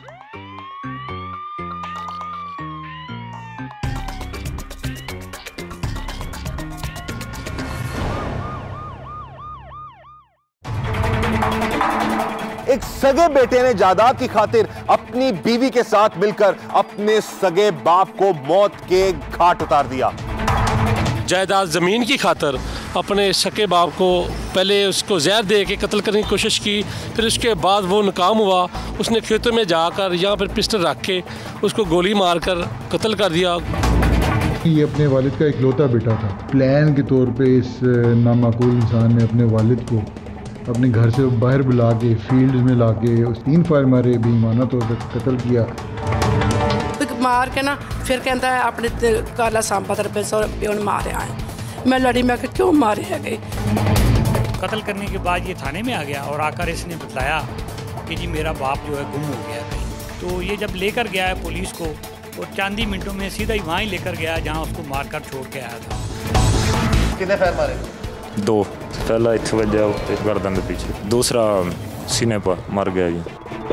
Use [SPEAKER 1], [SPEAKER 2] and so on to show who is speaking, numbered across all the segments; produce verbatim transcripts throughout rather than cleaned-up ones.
[SPEAKER 1] एक सगे बेटे ने जायदाद की खातिर अपनी बीवी के साथ मिलकर अपने सगे बाप को मौत के घाट उतार दिया।
[SPEAKER 2] जायदाद ज़मीन की खातिर अपने सके बाप को पहले उसको जहर दे के कत्ल करने की कोशिश की, फिर उसके बाद वो नाकाम हुआ। उसने खेतों में जाकर यहाँ पर पिस्टल रख के उसको गोली मारकर कत्ल कर दिया।
[SPEAKER 3] ये अपने वालिद का इकलौता बेटा था। प्लान के तौर पे इस नामाकूल इंसान ने अपने वालिद को अपने घर से बाहर बुला के फील्ड में ला के उस तीन फायर मारे, बेईमाना तौर पर कत्ल किया।
[SPEAKER 4] मार के ना फिर कहता है अपने काला सांपा तेरे पे मारे आए। मैं लड़ी, मैं क्यों मारे है गई।
[SPEAKER 5] कत्ल करने के बाद ये थाने में आ गया और आकर इसने बताया कि जी मेरा बाप जो है गुम हो गया कहीं। तो ये जब लेकर गया है पुलिस को और चंद ही मिनटों में सीधा ही वहाँ ही लेकर गया जहाँ उसको मारकर छोड़ के आया था।
[SPEAKER 1] कितने फायर मारे?
[SPEAKER 6] दो, पहला इत्थे वजह एक गर्दन के पीछे, दूसरा सीने पर मर गया जी।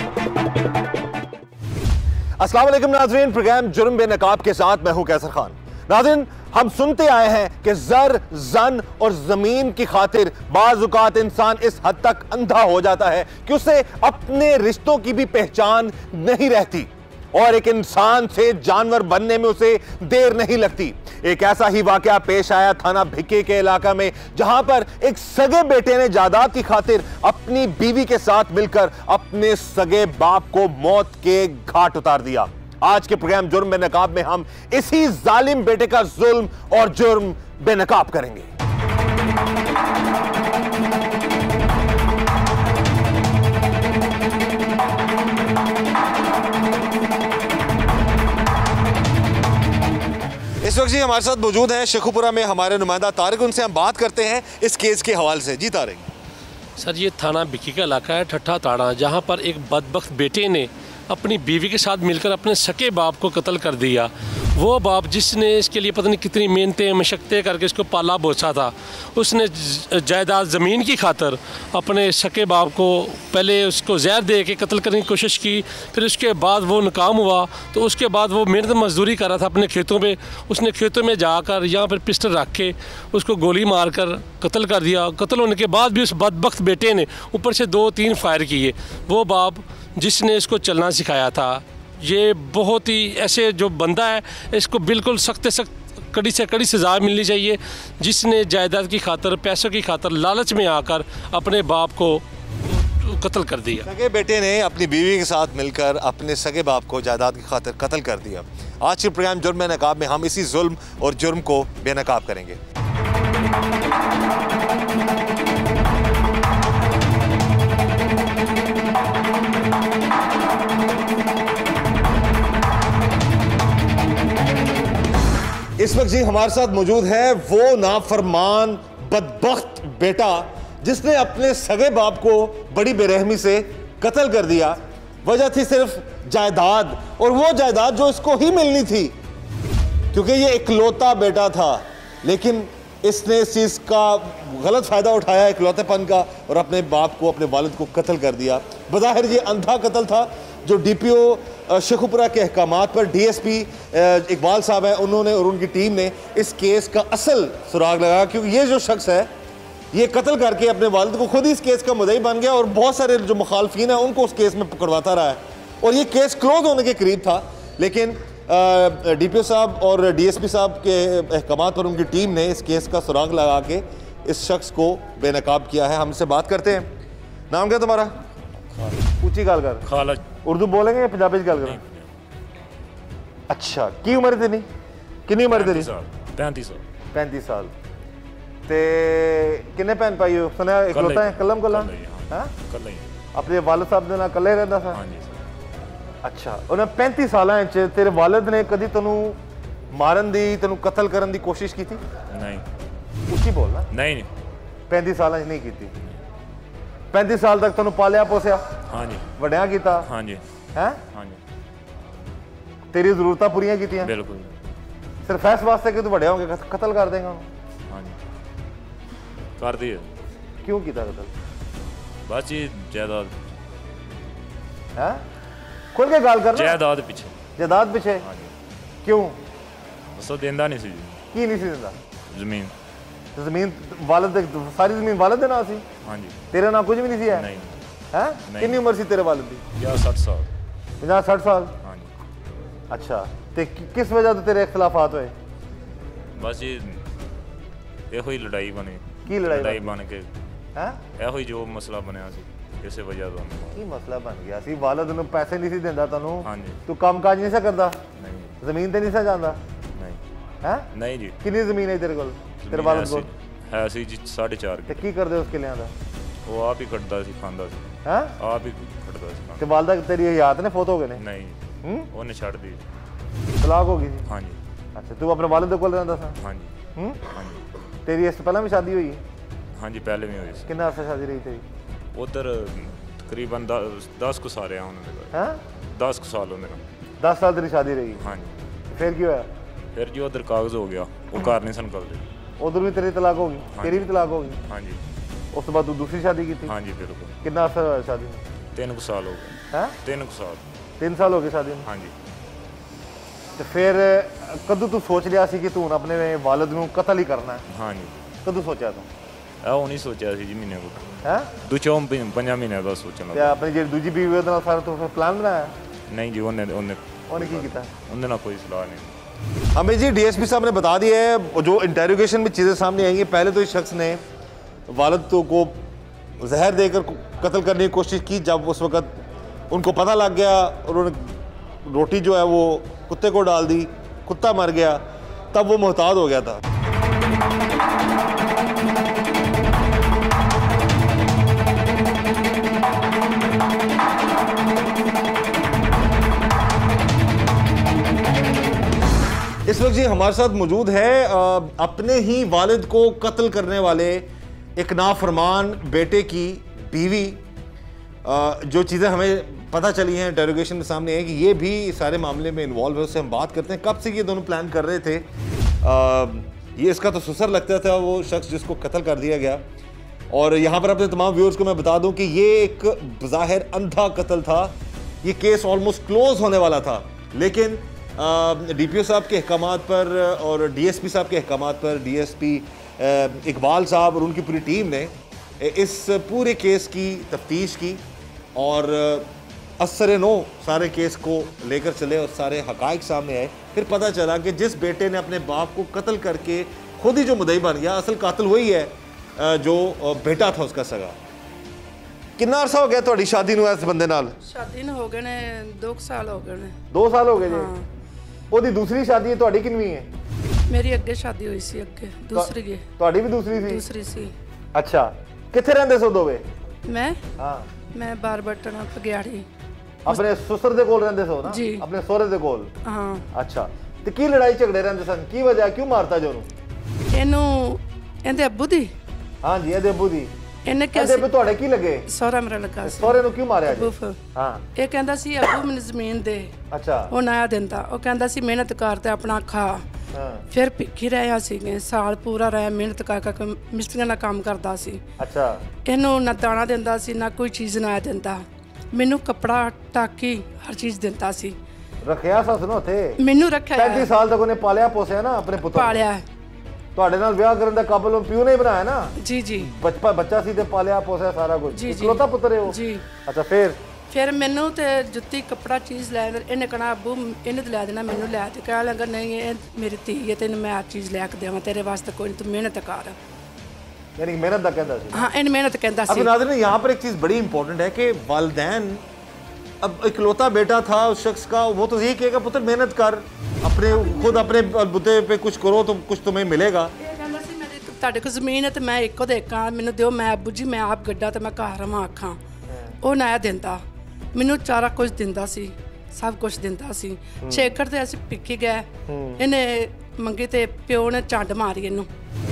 [SPEAKER 1] अस्सलाम वालेकुम नाज़रीन, प्रोग्राम जुर्म बेनकाब के साथ मैं हूं कैसर खान। नाज़रीन, हम सुनते आए हैं कि जर, जन और जमीन की खातिर बाज़ औक़ात इंसान इस हद तक अंधा हो जाता है कि उसे अपने रिश्तों की भी पहचान नहीं रहती और एक इंसान से जानवर बनने में उसे देर नहीं लगती। एक ऐसा ही वाकया पेश आया थाना भिक्के के इलाका में, जहां पर एक सगे बेटे ने जायदाद की खातिर अपनी बीवी के साथ मिलकर अपने सगे बाप को मौत के घाट उतार दिया। आज के प्रोग्राम जुर्म बेनकाब में हम इसी जालिम बेटे का जुल्म और जुर्म बेनकाब करेंगे। इस वक्त जी हमारे साथ मौजूद हैं शेखुपुरा में हमारे नुमाइंदा तारिक, उनसे हम बात करते हैं इस केस के हवाले से। जी तारिक।
[SPEAKER 2] सर, ये थाना भिक्की का इलाका है, ठट्ठा ताड़ा, जहाँ पर एक बदबख्त बेटे ने अपनी बीवी के साथ मिलकर अपने सके बाप को कत्ल कर दिया। वो बाप जिसने इसके लिए पता नहीं कितनी मेहनतें मशक्क़तें करके इसको पाला पोसा था, उसने जायदाद ज़मीन की खातिर अपने सके बाप को पहले उसको जहर दे के कत्ल करने की कोशिश की, फिर उसके बाद वो नाकाम हुआ। तो उसके बाद वो मेहनत मजदूरी कर रहा था अपने खेतों में। उसने खेतों में जाकर यहाँ पर पिस्टल रख के उसको गोली मार कर कत्ल कर दिया। कत्ल होने के बाद भी उस बदबख्त बेटे ने ऊपर से दो तीन फायर किए। वो बाप जिसने इसको चलना सिखाया था, ये बहुत ही ऐसे जो बंदा है, इसको बिल्कुल सख्त सख्त कड़ी से कड़ी सज़ा मिलनी चाहिए, जिसने जायदाद की खातिर, पैसों की खातिर लालच में आकर अपने बाप को कत्ल कर दिया।
[SPEAKER 1] सगे बेटे ने अपनी बीवी के साथ मिलकर अपने सगे बाप को जायदाद की खातिर कत्ल कर दिया। आज के प्रोग्राम जुर्म बेनकाब में हम इसी जुल्म और जुर्म को बेनकाब करेंगे। इस वक्त जी हमारे साथ मौजूद है वो नाफरमान बदबख्त बेटा जिसने अपने सगे बाप को बड़ी बेरहमी से कत्ल कर दिया। वजह थी सिर्फ जायदाद, और वो जायदाद जो इसको ही मिलनी थी, क्योंकि ये इकलौता बेटा था। लेकिन इसने इस चीज़ का गलत फ़ायदा उठाया, इकलौतेपन का, और अपने बाप को, अपने वालिद को कत्ल कर दिया। बज़ाहिर ये अंधा कत्ल था। जो डी पी ओ शेखुपुरा के अहकामात पर डी एस पी इकबाल साहब हैं, उन्होंने और उनकी टीम ने इस केस का असल सुराग लगाया, क्योंकि ये जो शख्स है ये कत्ल करके अपने वालिद को खुद ही इस केस का मुद्दई बन गया और बहुत सारे जो मुखालफिन हैं उनको उस केस में पकड़वाता रहा है, और ये केस क्लोज होने के करीब था। लेकिन डी पी ओ साहब और डी एस पी साहब के अहकामात पर उनकी टीम ने इस केस का सुराग लगा के इस शख्स को बेनकाब किया है। हमसे बात करते हैं। नाम क्या तुम्हारा? ऊंची गाल कर।
[SPEAKER 6] खालद।
[SPEAKER 1] उर्दू बोलेंगे या पंजाबी गल करें? अच्छा, की उम्र तेरी? कितनी उम्र तेरी?
[SPEAKER 6] पैंतीस साल।
[SPEAKER 1] पैंतीस साल। ते किन्ने भैन भाई हो? सुनिया इकलौता है? कलम कलम हां, कल्ला ही। अपने वालिद साहब दे नाल कल्ले रहंदा सा? हां जी। अच्छा, उन्हें पैंतीस सालां च तेरे वालिद ने कदी तैनू मारन दी, तैनू कत्ल करन दी कोशिश की थी?
[SPEAKER 6] नहीं।
[SPEAKER 1] ऊंची बोल ना।
[SPEAKER 6] नहीं नहीं,
[SPEAKER 1] पैंतीस सालां च नहीं की थी। पैंतीस साल तक तैनू पालिया पोसिया?
[SPEAKER 6] हाँ जी।
[SPEAKER 1] वड्या कीता?
[SPEAKER 6] हाँ जी।
[SPEAKER 1] हैं?
[SPEAKER 6] हाँ जी।
[SPEAKER 1] तेरी जरूरतां पूरियां कीतियां?
[SPEAKER 6] बिल्कुल।
[SPEAKER 1] सिर्फ इस वास्ते कि तू वड्या होंगे कत्ल कर देगा उन्हें?
[SPEAKER 6] हाँ जी, कर दिए।
[SPEAKER 1] क्यों कीता कत्ल?
[SPEAKER 6] बस जी जायदाद।
[SPEAKER 1] हैं? खुल के गाल करना।
[SPEAKER 6] जायदाद पिछे
[SPEAKER 1] जायदाद पिछे
[SPEAKER 6] हाँ जी
[SPEAKER 1] क्यों?
[SPEAKER 6] उसो देंदा नहीं सी जी
[SPEAKER 1] की नहीं सी दिंदा?
[SPEAKER 6] ਜ਼ਮੀਨ
[SPEAKER 1] ਜ਼ਮੀਨ ਵਾਲਦ ਦੇ ਸਾਰੀ ਜ਼ਮੀਨ ਵਾਲਦ ਦੇ ਨਾਂ ਸੀ?
[SPEAKER 6] ਹਾਂਜੀ
[SPEAKER 1] ਤੇਰੇ ਨਾਲ ਕੁਝ ਵੀ ਨਹੀਂ ਸੀ ਹੈ?
[SPEAKER 6] ਨਹੀਂ
[SPEAKER 1] ਹੈ
[SPEAKER 6] ਨਹੀਂ।
[SPEAKER 1] ਕਿੰਨੀ ਉਮਰ ਸੀ ਤੇਰੇ ਵਾਲਦ ਦੀ?
[SPEAKER 6] ਪੰਜਾਹ ਸੱਠ ਸਾਲ
[SPEAKER 1] ਪੰਜਾਹ ਸੱਠ ਸਾਲ।
[SPEAKER 6] ਹਾਂਜੀ
[SPEAKER 1] ਅੱਛਾ ਤੇ ਕਿ- ਕਿਸ ਵਜ੍ਹਾ ਤੋਂ ਤੇਰੇ ਇਖਤਲਾਫਾਤ ਹੋਏ?
[SPEAKER 6] ਬਸ ਜੀ ਇਹੋ ਹੀ ਲੜਾਈ ਬਣੀ
[SPEAKER 1] ਕੀ ਲੜਾਈ
[SPEAKER 6] ਲੜਾਈ
[SPEAKER 1] ਬਣੀ?
[SPEAKER 6] ਬਣ ਕੇ
[SPEAKER 1] ਹੈ
[SPEAKER 6] ਇਹੋ ਹੀ ਜੋ ਮਸਲਾ ਬਣਿਆ ਸੀ ਇਸੇ ਵਜ੍ਹਾ ਤੋਂ
[SPEAKER 1] ਕੀ ਮਸਲਾ ਬਣ ਗਿਆ ਸੀ? ਵਾਲਦ ਨੂੰ ਪੈਸੇ ਨਹੀਂ ਸੀ ਦਿੰਦਾ ਤੁਹਾਨੂੰ?
[SPEAKER 6] ਹਾਂਜੀ
[SPEAKER 1] ਤੂੰ ਕੰਮ ਕਾਜ ਨਹੀਂ ਸੀ ਕਰਦਾ?
[SPEAKER 6] ਨਹੀਂ
[SPEAKER 1] ਜ਼ਮੀਨ ਤੇ ਨਹੀਂ ਸੀ ਜਾਂਦਾ?
[SPEAKER 6] ਨਹੀਂ
[SPEAKER 1] ਹੈ
[SPEAKER 6] ਨਹੀਂ ਜੀ
[SPEAKER 1] ਕਿੰਨੀ ਜ਼ਮੀਨ ਹੈ ਤੇਰੇ ਕੋਲ ਤੇਰੇ
[SPEAKER 6] ਜ਼ਮੀਨ
[SPEAKER 1] ਵਾਲਦ
[SPEAKER 6] ਹੈ
[SPEAKER 1] ਕੋਲ?
[SPEAKER 6] ਸੀ- ਹੈ ਸੀ ਜੀ ਸਾਢੇ ਚਾਰ
[SPEAKER 1] ਤੇ
[SPEAKER 6] ਕਿੱਲੇ।
[SPEAKER 1] ਕੀ ਕਰਦੇ ਉਸ ਕਿੱਲਿਆਂ ਦਾ?
[SPEAKER 6] ਉਹ ਆਪ ਹੀ ਕੱਟਦਾ ਸੀ ਖਾਂਦਾ ਸੀ
[SPEAKER 1] ਹੈ
[SPEAKER 6] ਆਪ ਹੀ ਕੱਟਦਾ ਸੀ ਖਾਂਦਾ।
[SPEAKER 1] ਤੇ ਵਾਲਦਾ ਤੇਰੀ ਹਯਾਤ ਨੇ ਫੋਤ ਹੋ ਗਏ ਨੇ?
[SPEAKER 6] ਨਹੀਂ
[SPEAKER 1] ਹੂੰ
[SPEAKER 6] ਉਹਨੇ ਛੱਡ ਦੀ
[SPEAKER 1] ਤਲਾਕ ਹੋ ਗਈ ਸੀ?
[SPEAKER 6] ਹਾਂਜੀ
[SPEAKER 1] ਅੱਛਾ ਤੂੰ ਆਪਣੇ ਵਾਲਦ ਦੇ ਕੋਲ ਰਹਿੰਦਾ ਸੀ?
[SPEAKER 6] ਹਾਂਜੀ
[SPEAKER 1] ਹੂੰ
[SPEAKER 6] ਹਾਂਜੀ
[SPEAKER 1] ਤੇਰੀ ਇਸ ਤੋਂ ਪਹਿਲਾਂ ਵੀ ਸ਼ਾਦੀ ਹੋਈ ਹੈ?
[SPEAKER 6] ਹਾਂਜੀ ਪਹਿਲੇ ਵੀ ਹੋਈ ਸੀ
[SPEAKER 1] ਕਿੰਨਾ ਅਰਸਾ ਸ਼ਾਦੀ ਰਹੀ ਤੇਰੀ?
[SPEAKER 6] ਉਧਰ ਤਕਰੀਬਨ ਦਸ ਕੁ ਸਾਲ ਰਿਹਾ ਉਹਨਾਂ ਦੇ ਘਰ
[SPEAKER 1] ਹੈ
[SPEAKER 6] ਦਸ ਕੁ ਸਾਲ ਉਹਦੇ ਨਾਲ
[SPEAKER 1] ਦਸ ਸਾਲ ਤੇਰੀ ਸ਼ਾਦੀ ਰਹੀ?
[SPEAKER 6] ਹਾਂਜੀ
[SPEAKER 1] ਫਿਰ ਕੀ ਹੋਇਆ?
[SPEAKER 6] ਫਿਰ ਜੀ ਉਧਰ ਕਾਗਜ਼ ਹੋ ਗਿਆ ਉਹ ਘਰ ਨਹੀਂ ਸਨ ਕਰਦੇ
[SPEAKER 1] ਉਧਰ ਵੀ ਤੇਰੀ ਤਲਾਕ ਹੋ ਗਈ? ਤੇਰੀ ਵੀ ਤਲਾਕ ਹੋ ਗਈ?
[SPEAKER 6] ਹਾਂਜੀ
[SPEAKER 1] ਉਸ ਤੋਂ ਬਾਅਦ ਤੂੰ ਦੂਸਰੀ ਸ਼ਾਦੀ ਕੀਤੀ?
[SPEAKER 6] ਹਾਂਜੀ ਬਿਲਕੁਲ
[SPEAKER 1] ਕਿੰਨਾ ਅਰਸਾ ਹੋਇਆ ਸ਼ਾਦੀ ਨੂੰ?
[SPEAKER 6] ਤਿੰਨ ਕੁ ਸਾਲ ਹੋ ਗਏ
[SPEAKER 1] ਹੈ
[SPEAKER 6] ਤਿੰਨ ਕੁ ਸਾਲ
[SPEAKER 1] ਤਿੰਨ ਸਾਲ ਹੋ ਗਏ ਸ਼ਾਦੀ ਨੂੰ?
[SPEAKER 6] ਹਾਂਜੀ
[SPEAKER 1] ਤੇ ਫਿਰ ਕਦੋਂ ਤੂੰ ਸੋਚ ਲਿਆ ਸੀ ਕਿ ਤੂੰ ਹੁਣ ਆਪਣੇ ਵਾਲਦ ਨੂੰ ਕਤਲ ਹੀ ਕਰਨਾ ਹੈ?
[SPEAKER 6] ਹਾਂਜੀ
[SPEAKER 1] ਕਦੋਂ ਸੋਚਿਆ ਤੂੰ?
[SPEAKER 6] ਇਹ ਉਹ ਨਹੀਂ ਸੋਚਿਆ ਸੀ ਜੀ ਮਹੀਨੇ ਕੋ
[SPEAKER 1] ਹੈ
[SPEAKER 6] ਦੋ ਚੌਂ ਪੰਜ- ਪੰਜਾਂ ਮਹੀਨਿਆਂ ਦਾ ਸੋਚਣ
[SPEAKER 1] ਤੇ
[SPEAKER 6] ਲੱਗਾ
[SPEAKER 1] ਆਪਣੀ ਜਿਹੜੀ ਦੂਜੀ ਬੀਵੀ ਉਹਦੇ ਨਾਲ ਸਾਰਾ ਤੂੰ ਫਿਰ ਪਲਾਨ ਬਣਾਇਆ?
[SPEAKER 6] ਨਹੀਂ ਜੀ ਉਹਨੇ ਉਹਨੇ
[SPEAKER 1] ਉਹਨੇ ਕੀ ਕੀਤਾ?
[SPEAKER 6] ਉਹਦੇ ਨਾਲ ਕੋਈ ਸਲਾਹ नहीं
[SPEAKER 1] हमें जी डीएसपी साहब ने बता दिया है जो इंटेरोगेशन में चीज़ें सामने आएंगी। पहले तो इस शख्स ने वालिद तो को जहर देकर कत्ल करने की कोशिश की। जब उस वक़्त उनको पता लग गया और उन्होंने रोटी जो है वो कुत्ते को डाल दी, कुत्ता मर गया, तब वो मोहताज हो गया था। इस वक्त जी हमारे साथ मौजूद है अपने ही वालिद को कत्ल करने वाले एक नाफरमान बेटे की बीवी। जो चीज़ें हमें पता चली हैं इंटेरोगेशन में सामने है कि ये भी सारे मामले में इन्वॉल्व है। उससे हम बात करते हैं कब से ये दोनों प्लान कर रहे थे। ये इसका तो ससुर लगता था वो शख्स जिसको कत्ल कर दिया गया। और यहाँ पर अपने तमाम व्यूअर्स को मैं बता दूँ कि ये एक ज़ाहिर अंधा कत्ल था। ये केस ऑलमोस्ट क्लोज होने वाला था, लेकिन डी पी ओ साहब के अहकामात पर और डी एस पी साहब के अहकामात पर डी एस पी इकबाल साहब और उनकी पूरी टीम ने इस पूरे केस की तफ्तीश की और असर नो सारे केस को लेकर चले और सारे हकाइक सामने आए। फिर पता चला कि जिस बेटे ने अपने बाप को कत्ल करके खुद ही जो मुद्दई बन गया, असल कातिल वही है जो बेटा था उसका सगा। कितना अरसा हो गया ਤੁਹਾਡੀ शादी ਨੂੰ ਇਸ ਬੰਦੇ ਨਾਲ?
[SPEAKER 4] ਸ਼ਾਦੀ ਨੂੰ ਹੋ ਗਏ ਨੇ दो ਸਾਲ ਹੋ ਗਏ ਨੇ।
[SPEAKER 1] दो साल हो गए जी।
[SPEAKER 4] ਹਾਂ
[SPEAKER 1] ਉਹਦੀ ਦੂਸਰੀ ਸ਼ਾਦੀ ਹੈ, ਤੁਹਾਡੀ ਕਿੰਨੀ ਹੈ?
[SPEAKER 4] ਮੇਰੀ ਅੱਗੇ ਸ਼ਾਦੀ ਹੋਈ ਸੀ, ਅੱਗੇ ਦੂਸਰੀ ਗਈ
[SPEAKER 1] ਤੁਹਾਡੀ ਵੀ ਦੂਸਰੀ ਸੀ?
[SPEAKER 4] ਦੂਸਰੀ ਸੀ।
[SPEAKER 1] ਅੱਛਾ ਕਿੱਥੇ ਰਹਿੰਦੇ ਸੋ ਦੋਵੇਂ?
[SPEAKER 4] ਮੈਂ
[SPEAKER 1] ਹਾਂ
[SPEAKER 4] ਮੈਂ ਬਾਰ ਬਟਨ ਪਗਿਆੜੀ
[SPEAKER 1] ਆਪਣੇ ਸੁਸਰ ਦੇ ਕੋਲ ਰਹਿੰਦੇ ਸੋ ਨਾ?
[SPEAKER 4] ਜੀ।
[SPEAKER 1] ਆਪਣੇ ਸਹੁਰੇ ਦੇ ਕੋਲ?
[SPEAKER 4] ਹਾਂ।
[SPEAKER 1] ਅੱਛਾ ਤੇ ਕੀ ਲੜਾਈ ਝਗੜੇ ਰਹਿੰਦੇ ਸਨ? ਕੀ ਵਜ੍ਹਾ, ਕਿਉਂ ਮਾਰਤਾ ਜੋ ਉਹਨੂੰ?
[SPEAKER 4] ਇਹਨੂੰ ਇਹਦੇ ਅੱਬੂ ਦੀ
[SPEAKER 1] ਹਾਂਜੀ ਇਹਦੇ ਅੱਬੂ ਦੀ।
[SPEAKER 4] ਇਹਨੇ ਕਿਹਾ
[SPEAKER 1] ਇਹਦੇ
[SPEAKER 4] ਸੀ
[SPEAKER 1] ਅੱਬੂ ਤੁਹਾਡੇ ਕੀ ਲੱਗੇ?
[SPEAKER 4] ਸਹੁਰਾ ਮੇਰਾ ਲੱਗਾ ਸੀ।
[SPEAKER 1] ਸਹੁਰੇ ਨੂੰ ਕਿਉਂ ਮਾਰਿਆ ਜੀ?
[SPEAKER 4] ਅੱਬੂ ਫਿਰ
[SPEAKER 1] ਹਾਂ
[SPEAKER 4] ਇਹ ਕਹਿੰਦਾ ਸੀ ਅੱਬੂ ਮੈਨੂੰ ਜ਼ਮੀਨ ਦੇ।
[SPEAKER 1] ਅੱਛਾ
[SPEAKER 4] ਉਹ ਨਾ ਦਿੰਦਾ। ਉਹ ਕਹਿੰਦਾ ਸੀ ਮਿਹਨਤ ਕਰ ਤੇ ਆਪਣਾ ਖਾ।
[SPEAKER 1] ਹਾਂ
[SPEAKER 4] ਫਿਰ ਭਿੱਖੀ ਰਿਹਾ ਸੀਗੇ, ਸਾਲ ਪੂਰਾ ਰਿਹਾ ਮਿਹਨਤ ਕਰ ਕਰ ਮਿਸਤਰੀਆਂ ਦਾ ਕੰਮ ਕਰਦਾ ਸੀ।
[SPEAKER 1] ਅੱਛਾ
[SPEAKER 4] ਇਹਨੂੰ ਨਾ ਦਾਣਾ ਦਿੰਦਾ ਸੀ ਨਾ ਕੋਈ ਚੀਜ਼ ਨਾ ਦਿੰਦਾ। ਮੈਨੂੰ ਕੱਪੜਾ ਟਾਕੀ ਹਰ ਚੀਜ਼ ਦਿੰਦਾ ਸੀ।
[SPEAKER 1] ਰੱਖਿਆ ਸੱਸ ਨੂੰ ਉੱਥੇ
[SPEAKER 4] ਮੈਨੂੰ ਰੱਖਿਆ
[SPEAKER 1] ਪੈਂਤੀ ਸਾਲ ਤੱਕ ਉਹਨੇ ਪਾਲਿਆ ਪੋਸਿਆ ਨਾ ਆਪਣੇ ਪੁੱਤਰ ਨੂੰ।
[SPEAKER 4] ਪਾਲਿਆ।
[SPEAKER 1] ਤੁਹਾਡੇ ਨਾਲ ਵਿਆਹ ਕਰਨ ਦਾ ਕਾਬਲ ਉਹ ਪਿਓ ਨੇ ਬਣਾਇਆ ਨਾ?
[SPEAKER 4] ਜੀ ਜੀ
[SPEAKER 1] ਬਚਪਾ ਬੱਚਾ ਸੀ ਤੇ ਪਾਲਿਆ ਪੋਸਿਆ ਸਾਰਾ ਕੁਝ।
[SPEAKER 4] ਜੀ, ਜੀ।
[SPEAKER 1] ਇਕਲੌਤਾ ਪੁੱਤਰ ਹੈ ਉਹ?
[SPEAKER 4] ਜੀ।
[SPEAKER 1] ਅੱਛਾ ਫਿਰ?
[SPEAKER 4] ਫਿਰ ਮੈਨੂੰ ਤੇ ਜੁੱਤੀ ਕੱਪੜਾ ਚੀਜ਼ ਲੈ ਇਹਨੇ ਕਹਣਾ ਅੱਬੂ ਇਹਨੇ ਤੇ ਲੈ ਦੇਣਾ, ਮੈਨੂੰ ਲੈ ਤੇ ਕਹਿ ਲੱਗਾ ਨਹੀਂ ਇਹ ਮੇਰੀ ਧੀ ਹੈ ਤੈਨੂੰ ਮੈਂ ਆ ਚੀਜ਼ ਲੈ ਕੇ ਦੇਵਾਂ ਤੇਰੇ ਵਾਸਤੇ, ਕੋਈ ਨਹੀਂ ਤੂੰ ਮਿਹਨਤ ਕਰ।
[SPEAKER 1] यानी मेहनत का कहता है।
[SPEAKER 4] हाँ इन मेहनत कहता
[SPEAKER 1] अब नाज़रीन यहाँ पर एक चीज़ बड़ी इंपॉर्टेंट है कि वालिदैन अब इकलौता बेटा था उस शख्स का, वो तो यही कहेगा पुत्र मेहनत कर, अपने खुद अपने बुते पे कुछ करो तो कुछ तुम्हें मिलेगा।
[SPEAKER 4] ਤੁਹਾਡੇ ਕੋਲ ਜ਼ਮੀਨ ਹੈ ਤੇ ਮੈਂ ਇੱਕੋ ਦੇ ਕਾਂ ਮੈਨੂੰ ਦਿਓ, ਮੈਂ ਅੱਬੂ ਜੀ ਮੈਂ ਆਪ ਗੱਡਾ ਤੇ ਮੈਂ ਘਰ ਰਵਾਂ ਆਖਾਂ। ਉਹ ਨਾ ਦਿੰਦਾ, ਮੈਨੂੰ ਚਾਰਾ ਕੁਝ ਦਿੰਦਾ ਸੀ, ਸਭ ਕੁਝ ਦਿੰਦਾ ਸੀ। ਛੇ ਏਕੜ ਤੇ ਅਸੀਂ ਪਿੱਕੀ ਗਏ, ਇਹਨੇ ਮੰਗੀ ਤੇ ਪਿਓ ਨੇ ਝੰਡ ਮਾਰੀ ਇਹਨੂੰ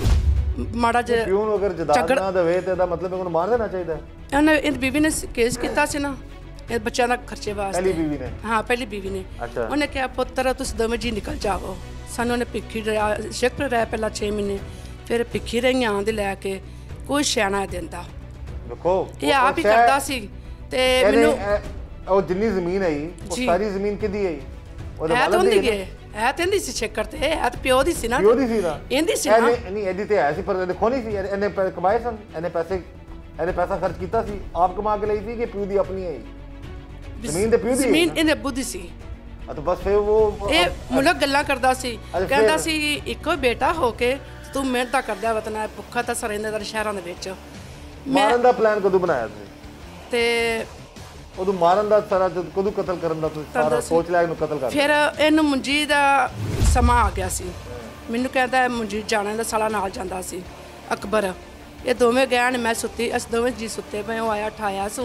[SPEAKER 4] ਮਾੜਾ ਜਿਹਾ।
[SPEAKER 1] ਪਿਓ ਨੂੰ ਅਗਰ ਜਦਾਦ ਨਾ ਦੇਵੇ ਤੇ ਇਹਦਾ ਮਤਲਬ ਉਹਨੂੰ ਮਾਰ ਦੇਣਾ ਚਾਹੀਦਾ।
[SPEAKER 4] ਇਹਨੇ ਇਹ ਬੀਵੀ ਨੇ ਕੇਸ ਕੀਤਾ ਸੀ ਨਾ ਇਹ ਬੱਚਿਆਂ ਦਾ ਖਰਚੇ ਵਾਸਤੇ।
[SPEAKER 1] ਪਹਿਲੀ ਬੀਵੀ ਨੇ?
[SPEAKER 4] ਹਾਂ ਪਹਿਲੀ ਬੀਵੀ ਨੇ। ਉਹਨੇ ਕਿਹਾ ਪੁੱਤਰ ਤੁਸੀਂ ਦੋਵੇਂ ਜੀ ਨਿਕਲ ਜਾਵੋ। ਸਾਨੂੰ ਉਹਨੇ ਪਿੱਖੀ ਸ਼ਿਕਰ ਰਹਿ ਪਹਿਲਾਂ ਛੇ ਮਹੀਨੇ, ਫਿਰ ਪਿੱਖੀ ਰਹੀਆਂ ਆਂਦੇ ਲੈ ਕੇ ਕੋਈ ਸਿਆਣਾ ਦਿੰਦਾ।
[SPEAKER 1] ਦੇਖੋ
[SPEAKER 4] ਇਹ ਆਪ ਹੀ ਕਰਦਾ ਸੀ ਤੇ ਮੈਨੂੰ
[SPEAKER 1] ਉਹ ਜਿੰਨੀ ਜ਼ਮੀਨ ਹੈ ਉਹ
[SPEAKER 4] ਜੀ।
[SPEAKER 1] ਸਾਰੀ ਜ਼ਮੀਨ ਕਿਹਦੀ ਹੈ ਉਹਦੇ
[SPEAKER 4] ਐ ਤਾਂ
[SPEAKER 1] ਵਾਲਦ
[SPEAKER 4] ਹੁੰਦੀ
[SPEAKER 1] ਦੀ
[SPEAKER 4] ਗਏ ਐ ਤਾਂ ਇਹਦੀ ਸੀ ਛੇਕਰ ਤੇ ਐ ਤਾਂ ਪਿਓ ਦੀ ਸੀ ਨਾ
[SPEAKER 1] ਪਿਓ ਦੀ ਸੀ ਨਾ
[SPEAKER 4] ਇਹਦੀ ਸੀ ਨਾ
[SPEAKER 1] ਇਹਨੇ ਨਹੀਂ ਇਹਦੀ ਤੇ ਹੈ ਸੀ ਪਰ ਇਹਨੇ ਖੋਣੀ ਸੀ ਇਹਨੇ ਪੈਸੇ ਕਮਾਏ ਸਨ ਇਹਨੇ ਪੈਸੇ ਇਹਨੇ ਪੈਸਾ ਖਰਚ ਕੀਤਾ ਸੀ ਆਪ ਕਮਾ ਕੇ ਲਈ ਸੀ ਕਿ ਪਿਓ ਦੀ ਆਪਣੀ ਹੈ ਜ਼ਮੀਨ ਤੇ ਪਿਓ ਦੀ
[SPEAKER 4] ਜ਼ਮੀਨ ਇਹਨੇ ਬੁੱਧੀ ਸੀ
[SPEAKER 1] ਆ ਤਾਂ ਬਸ ਫਿਰ ਉਹ
[SPEAKER 4] ਇਹ ਮੁਲਕ ਗੱਲਾਂ ਕਰਦਾ ਸੀ
[SPEAKER 1] ਫਿਰ-
[SPEAKER 4] ਕਹਿੰਦਾ ਸੀ ਇੱਕੋ ਬੇਟਾ ਹੋ ਕੇ ਤੂੰ ਮਿਹਨਤ ਕਰਦਾ ਵਤਨਾ ਭੁੱਖਾ ਤਾਂ ਸਰੇਂਦੇ ਦਰ ਸ਼ਹਿਰਾਂ ਦੇ ਵਿੱਚ ਮੈਂ
[SPEAKER 1] ਮਾਰਨ ਦਾ ਪਲਾਨ ਕਦੋਂ ਬਣਾਇਆ ਤੁਸੀਂ
[SPEAKER 4] ਤੇ
[SPEAKER 1] ਉਹਨੂੰ ਮਾਰਨ ਦਾ ਸਾਰਾ ਜਦ ਕਦੋਂ ਕਤਲ ਕਰਨ ਦਾ ਤੁਸੀਂ ਸਾਰਾ ਸੋਚ ਲਿਆ ਇਹਨੂੰ ਕਤਲ ਕਰ
[SPEAKER 4] ਫਿਰ ਇਹਨੂੰ ਮੁੰਜੀ ਦਾ ਸਮਾਂ ਆ ਗਿਆ ਸੀ ਮੈਨੂੰ ਕਹਿੰਦਾ ਮੁੰਜੀ ਜਾਣੇ ਦਾ ਸਾਲਾ ਨਾਲ ਜਾਂਦਾ ਸੀ ਅਕਬਰ ਇਹ ਦੋਵੇਂ ਗਏ ਨੇ ਮੈਂ ਸੁੱਤੀ ਅਸੀਂ ਦੋਵੇਂ ਜੀ ਸੁੱਤੇ ਪਏ ਉਹ ਆਇਆ ਠਾਇਆ ਸੂ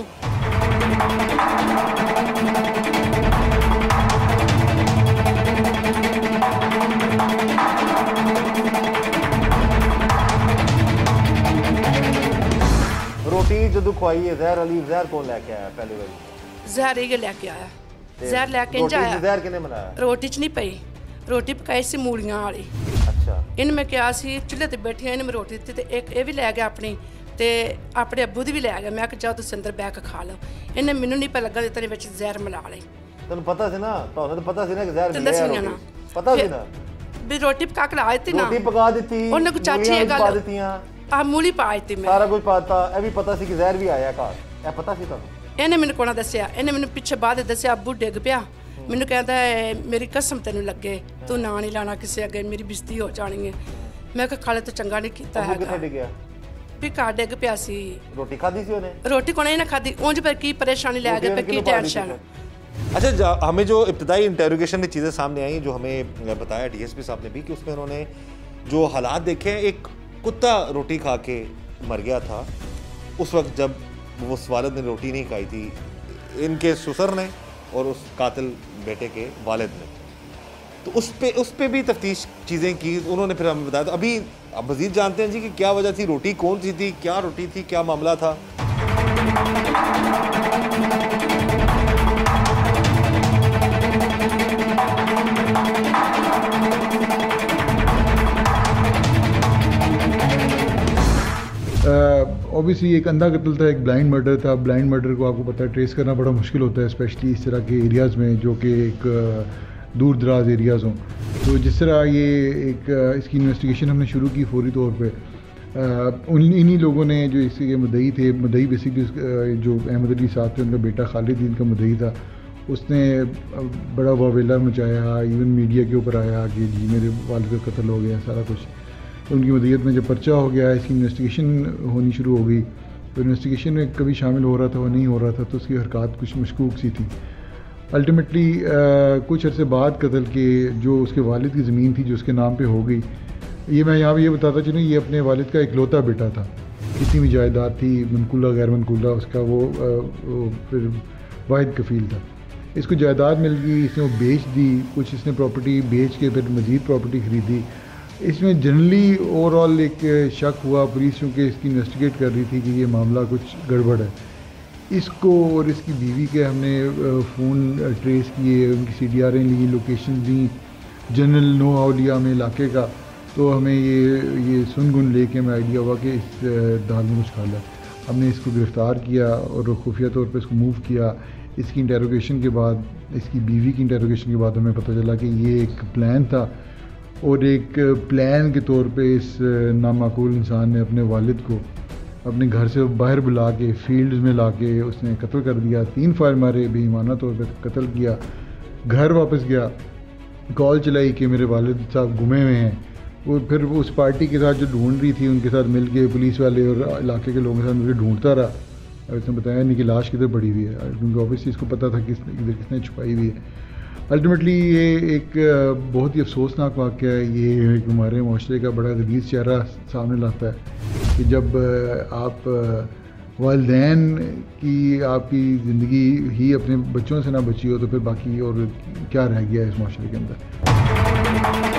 [SPEAKER 1] ਰੋਟੀ ਜਦੋਂ ਖਵਾਈ ਹੈ ਜ਼ਹਿਰ ਅਲੀ ਜ਼ਹਿਰ ਕੌਣ ਲੈ ਕੇ ਆਇਆ ਪਹਿਲੀ ਵਾਰੀ
[SPEAKER 4] ਜ਼ਹਿਰ ਇਹ ਲੈ ਕੇ ਆਇਆ ਜ਼ਹਿਰ ਲੈ ਕੇ
[SPEAKER 1] ਰੋਟੀ
[SPEAKER 4] ਜਾਇਆ
[SPEAKER 1] ਚ ਜ਼ਹਿਰ ਕਿਨੇ ਬਣਾਇਆ
[SPEAKER 4] ਰੋਟੀ 'ਚ ਨਹੀਂ ਪਈ ਰੋਟੀ ਪਕਾਈ ਸੀ ਮੂਲੀਆਂ ਵਾਲੀ
[SPEAKER 1] ਅੱਛਾ
[SPEAKER 4] ਇਹਨੂੰ ਮੈਂ ਕਿਹਾ ਸੀ ਚੁੱਲ੍ਹੇ ਤੇ ਬੈਠੀਆਂ ਇਹਨੂੰ ਮੈਂ ਰੋਟੀ ਦਿੱਤੀ ਤੇ ਇੱਕ ਇਹ ਵੀ ਲੈ ਗਿਆ ਆਪਣੀ ਤੇ ਆਪਣੇ ਅੱਬੂ ਦੀ ਵੀ ਲੈ ਗਿਆ ਮੈਂ ਕਿਹਾ ਜਾਓ ਤੁਸੀਂ ਅੰਦਰ ਬਹਿ ਕੇ ਖਾ ਲਓ ਇਹਨੇ ਮੈਨੂੰ ਨਹੀਂ ਪਤਾ ਲੱਗਾ ਦਿੱਤਾ ਨੇ ਵਿੱਚ ਜ਼ਹਿਰ ਮਿਲਾ ਲਈ
[SPEAKER 1] ਤੈਨੂੰ ਪਤਾ ਸੀ ਨਾ ਤੁਹਾਨੂੰ ਤਾਂ ਪਤਾ ਸੀ ਨਾ ਕਿ ਜ਼ਹਿਰ
[SPEAKER 4] ਤੇ
[SPEAKER 1] ਮਿਲਿਆ
[SPEAKER 4] ਦੱਸੀਆਂ
[SPEAKER 1] ਰੋਟੀ
[SPEAKER 4] ਨਾ
[SPEAKER 1] ਪਤਾ ਸੀ
[SPEAKER 4] ਫਿਰ-
[SPEAKER 1] ਨਾ
[SPEAKER 4] ਵੀ ਰੋਟੀ ਪਕਾ ਕੇ ਲਾ ਦਿੱਤੀ ਨਾ
[SPEAKER 1] ਰੋਟੀ ਪਕਾ ਦਿੱਤੀ
[SPEAKER 4] ਉਹਨੇ ਕੋ ਚਾਚੀ
[SPEAKER 1] ਮੂਲੀਆਂ
[SPEAKER 4] ਇਹ
[SPEAKER 1] ਵੀ ਪਾ
[SPEAKER 4] ਗੱਲ
[SPEAKER 1] ਦਿੱਤੀਆਂ
[SPEAKER 4] ਆ ਮੂਲੀ ਪਾ ਦਿੱਤੀ ਮੈਂ
[SPEAKER 1] ਸਾਰਾ ਕੁਝ ਪਾਤਾ ਇਹ ਵੀ ਪਤਾ ਸੀ ਕਿ ਜ਼ਹਿਰ ਵੀ ਆਇਆ ਘਰ ਇਹ ਪਤਾ ਸੀ ਤੁਹਾਨੂੰ
[SPEAKER 4] ਇਹਨੇ ਮੈਨੂੰ ਕੋਣਾ ਦੱਸਿਆ ਇਹਨੇ ਮੈਨੂੰ ਪਿੱਛੇ ਬਾਅਦ ਦੱਸਿਆ ਅੱਬੂ ਡਿੱਗ ਪਿਆ ਮੈਨੂੰ ਕਹਿੰਦਾ ਹੈ, ਮੇਰੀ ਕਸਮ ਤੈਨੂੰ ਲੱਗੇ ਤੂੰ ਨਾਂ ਨਹੀਂ ਲਾਣਾ ਕਿਸੇ ਅੱਗੇ ਮੇਰੀ ਬਿਸਤੀ ਹੋ ਜਾਣੀ ਹੈ ਮੈਂ ਕਿਹਾ ਖਾਲੇ ਤੋਂ ਚੰਗਾ ਨਹੀਂ ਕੀਤਾ
[SPEAKER 1] ਉਹ ਕਿੱਥੇ
[SPEAKER 4] ਹੈਗਾ
[SPEAKER 1] ਡਿੱਗਿਆ
[SPEAKER 4] ਵੀ ਘਰ ਡਿੱਗ ਪਿਆ ਸੀ
[SPEAKER 1] ਰੋਟੀ ਖਾਧੀ ਸੀ ਉਹਨੇ
[SPEAKER 4] ਰੋਟੀ ਕੋਣੇ ਨਾ ਖਾਦੀ ਉਂਝ ਪਰ ਕੀ ਪਰੇਸ਼ਾਨੀ ਲੈ गए पर की टेंशन
[SPEAKER 1] अच्छा जा, हमें जो इब्तदाई इंटेरोगेशन में चीज़ें सामने आई जो हमें बताया डीएसपी साहब ने भी कि उसमें उन्होंने जो हालात देखे एक कुत्ता रोटी खा के मर गया था उस वक्त जब वो वालिद ने रोटी नहीं खाई थी इनके ससुर ने और उस कातिल बेटे के वालिद ने तो उस पे उस पे भी तफ्तीश चीज़ें की उन्होंने फिर हमें बताया तो अभी अब मज़ीद जानते हैं जी कि क्या वजह थी रोटी कौन सी थी क्या रोटी थी क्या मामला था
[SPEAKER 3] ऑब्वियसली एक अंधा कत्ल था एक ब्लाइंड मर्डर था ब्लाइंड मर्डर को आपको पता है ट्रेस करना बड़ा मुश्किल होता है स्पेशली इस तरह के एरियाज़ में जो कि एक दूर दराज एरियाज़ हों तो जिस तरह ये एक इसकी इन्वेस्टिगेशन हमने शुरू की फौरी तौर पे उन इन्हीं लोगों ने जो इसके मुद्दई थे मुद्दई बेसिकली जो अहमद अली साहब थे उनका बेटा खालिद इनका मुद्दई था उसने बड़ा वावेला मचाया इवन मीडिया के ऊपर आया कि जी मेरे वालिद का कत्ल हो गया सारा कुछ तो उनकी मदीयत में जब पर्चा हो गया इसकी इन्वेस्टिगेशन होनी शुरू हो गई तो इन्वेस्टिगेशन में कभी शामिल हो रहा था वो नहीं हो रहा था तो उसकी हरकत कुछ मशकूक सी थी अल्टीमेटली कुछ अरसे बाद कत्ल के जो उसके वालिद की ज़मीन थी जो उसके नाम पे हो गई ये मैं यहाँ पे ये बताता चलूँ ये अपने वालिद का इकलौता बेटा था जितनी भी जायदाद थी मनकूला गैर मनकूला उसका वो, वो फिर वाहिद कफ़ील था इसको जायदाद मिल गई इसने वो बेच दी कुछ इसने प्रॉपर्टी बेच के फिर मज़ीद प्रॉपर्टी ख़रीदी इसमें जनरली ओवरऑल एक शक हुआ पुलिस चूँकि इसकी इन्वेस्टिगेट कर रही थी कि ये मामला कुछ गड़बड़ है इसको और इसकी बीवी के हमने फ़ोन ट्रेस किए उनकी सी डी आरें ली लोकेशन दी जनरल नो हाउ लिया हमें इलाके का तो हमें ये ये सुन गुन ले के हमें आइडिया हुआ कि इस दाल में कुछ खाला हमने इसको गिरफ़्तार किया और खुफिया तौर पर इसको मूव किया इसकी इंटेरोगेशन के बाद इसकी बीवी की इंटेरोगेशन के बाद हमें पता चला कि ये एक प्लान था और एक प्लान के तौर पे इस नामाकूल इंसान ने अपने वालिद को अपने घर से बाहर बुला के फील्ड्स में ला के उसने कत्ल कर दिया तीन फायर मारे बेईमाना तौर पे कत्ल किया घर वापस गया कॉल चलाई कि मेरे वालिद साहब गुमे हुए हैं वो फिर वो उस पार्टी के साथ जो ढूंढ रही थी उनके साथ मिल के पुलिस वाले और इलाके के लोगों के साथ मिलकर ढूंढता रहा और उसने बताया नहीं कि लाश किधर पड़ी हुई है क्योंकि ऑब्वियसली इसको पता था किस इधर किसने छुपाई हुई है अल्टीमेटली ये एक बहुत ही अफसोसनाक वाक़या है ये एक हमारे माशरे का बड़ा गलीज़ चेहरा सामने लाता है कि जब आप वालिदैन की आपकी ज़िंदगी ही अपने बच्चों से ना बची हो तो फिर बाकी और क्या रह गया इस माशरे के अंदर।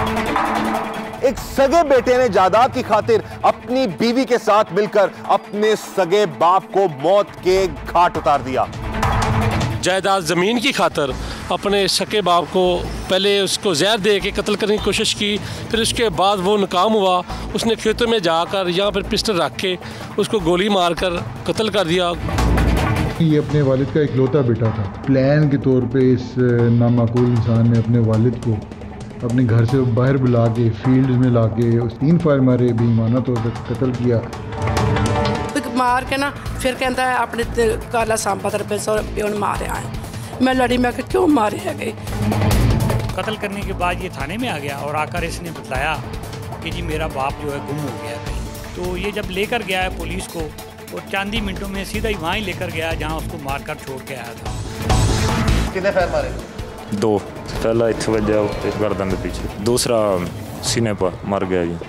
[SPEAKER 1] एक सगे बेटे ने जायदाद की खातिर अपनी बीवी के साथ मिलकर अपने सगे बाप को मौत के घाट उतार दिया।
[SPEAKER 2] जायदाद ज़मीन की खातर अपने सके बाप को पहले उसको जहर दे के कत्ल करने की कोशिश की, फिर उसके बाद वो नाकाम हुआ। उसने खेतों में जाकर यहाँ पर पिस्टल रख के उसको गोली मारकर कत्ल कर दिया।
[SPEAKER 3] ये अपने वालिद का इकलौता बेटा था। प्लान के तौर पे इस नामाकूल इंसान ने अपने वालिद को अपने घर से बाहर बुला के फील्ड में ला के उस तीन फायर मारे, बेईमाना तौर पर कत्ल किया।
[SPEAKER 4] मार के ना फिर कहता है अपने काला सांपा तेरे प्यो ने मारे है। मैं लड़ी, मैं क्यों मारे है गए।
[SPEAKER 5] कत्ल करने के बाद ये थाने में आ गया और आकर इसने बताया कि जी मेरा बाप जो है गुम हो गया कहीं। तो ये जब लेकर गया है पुलिस को और चंद ही मिनटों में सीधा ही वहाँ ही लेकर गया जहाँ उसको मारकर छोड़ के आया था।
[SPEAKER 1] कितने फायर मारे?
[SPEAKER 6] दो, पहला इत्थे वजह ते गर्दन के पीछे, दूसरा सीने पर मर गया जी।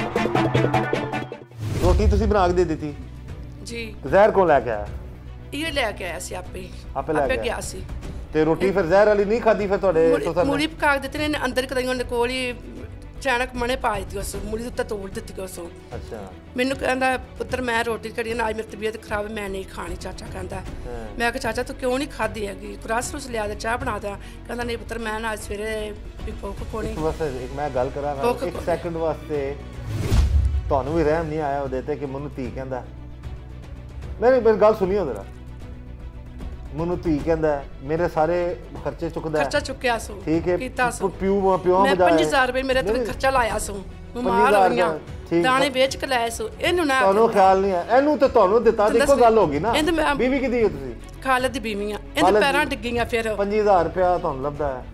[SPEAKER 1] रोटी तुसी बना के दे दी थी
[SPEAKER 4] जी।
[SPEAKER 1] ਜ਼ਹਿਰ ਕੌਣ ਲੈ ਕੇ ਆਇਆ?
[SPEAKER 4] ਇਹ ਲੈ ਕੇ ਆਇਆ ਸੀ ਆਪੇ
[SPEAKER 1] ਆਪੇ ਲੈ
[SPEAKER 4] ਆਪੇ
[SPEAKER 1] ਗਿਆ
[SPEAKER 4] ਗਿਆ ਸੀ।
[SPEAKER 1] ਤੇ ਰੋਟੀ ਫਿਰ ਜ਼ਹਿਰ ਵਾਲੀ ਨਹੀਂ ਖਾਦੀ ਫਿਰ ਤੁਹਾਡੇ ਸਸੁਰ ਨੇ?
[SPEAKER 4] ਮੂਲੀ ਪਕਾ ਕੇ ਦਿੱਤੀ ਨੇ ਅੰਦਰ ਕਦਾਈ ਉਹਨੇ ਕੋਲ ਹੀ ਚਾਣਕ ਮਣੇ ਪਾ ਦਿੱਤੀ ਉਸ ਮੂਲੀ ਉੱਤੇ ਤੋੜ ਦਿੱਤੀ ਉਸ।
[SPEAKER 1] ਅੱਛਾ।
[SPEAKER 4] ਮੈਨੂੰ ਕਹਿੰਦਾ ਪੁੱਤਰ ਮੈਂ ਰੋਟੀ ਕੜੀ ਨਾ, ਅੱਜ ਮੇਰੀ ਤਬੀਅਤ ਖਰਾਬ ਹੈ, ਮੈਂ ਨਹੀਂ ਖਾਣੀ। ਚਾਚਾ ਕਹਿੰਦਾ, ਮੈਂ ਕਿਹਾ ਚਾਚਾ ਤੂੰ ਕਿਉਂ ਨਹੀਂ ਖਾਦੀ ਹੈਗੀ, ਕੁਰਾਸ ਰੁਸ ਲਿਆ ਦੇ ਚਾਹ ਬਣਾ ਦਿਆਂ। ਕਹਿੰਦਾ ਨਹੀਂ ਪੁੱਤਰ ਮੈਂ ਨਾ ਅੱਜ ਸਵੇਰੇ ਵੀ ਭੁੱਖ ਕੋਣੀ।
[SPEAKER 1] ਬਸ ਇੱਕ ਮੈਂ ਗੱਲ ਕਰਾਂਗਾ ਇੱਕ ਸੈਕਿੰਡ ਵਾਸਤੇ, ਤੁਹਾਨੂੰ ਵੀ ਰਹਿਮ ਨਹੀਂ ਆਇਆ ਉਹਦੇ ਤੇ ਕਿ ਮੈਨੂੰ ਧੀ ਕਹਿੰਦਾ? ਨਹੀਂ ਮੇਰੀ ਗੱਲ ਸੁਣੀਓ ਜ਼ਰਾ। ਮੈਨੂੰ ਧੀ ਕਹਿੰਦਾ, ਮੇਰੇ ਸਾਰੇ ਖਰਚੇ ਚੁੱਕਦਾ,
[SPEAKER 4] ਖਰਚਾ ਚੁੱਕਿਆ ਸੋ
[SPEAKER 1] ਠੀਕ ਹੈ,
[SPEAKER 4] ਕੀਤਾ ਸੋ
[SPEAKER 1] ਪਿਓ ਪਿਓ
[SPEAKER 4] ਮੈਂ ਪੰਜ ਹਜ਼ਾਰ ਰੁਪਏ ਮੇਰੇ ਤੇ ਖਰਚਾ ਲਾਇਆ ਸੋ, ਬਿਮਾਰ ਹੋ ਗਈਆਂ, ਦਾਣੇ ਵੇਚ ਕੇ ਲਾਇਆ ਸੋ। ਇਹਨੂੰ ਨਾ
[SPEAKER 1] ਤੁਹਾਨੂੰ ਖਿਆਲ ਨਹੀਂ ਆ, ਇਹਨੂੰ ਤੇ ਤੁਹਾਨੂੰ ਦਿੱਤਾ। ਦੇਖੋ ਗੱਲ ਹੋ ਗਈ ਨਾ। ਬੀਵੀ ਕਿਦੀ ਹੋ ਤੁਸੀਂ?
[SPEAKER 4] ਖਾਲਦ ਦੀ ਬੀਵੀ ਆ। ਇਹਦੇ ਪੈਰਾਂ ਡਿੱਗੀਆਂ ਫਿਰ
[SPEAKER 1] ਪੰਜ ਹਜ਼ਾਰ ਰੁਪਇਆ ਤੁਹਾਨੂੰ ਲੱਭਦਾ ਹੈ।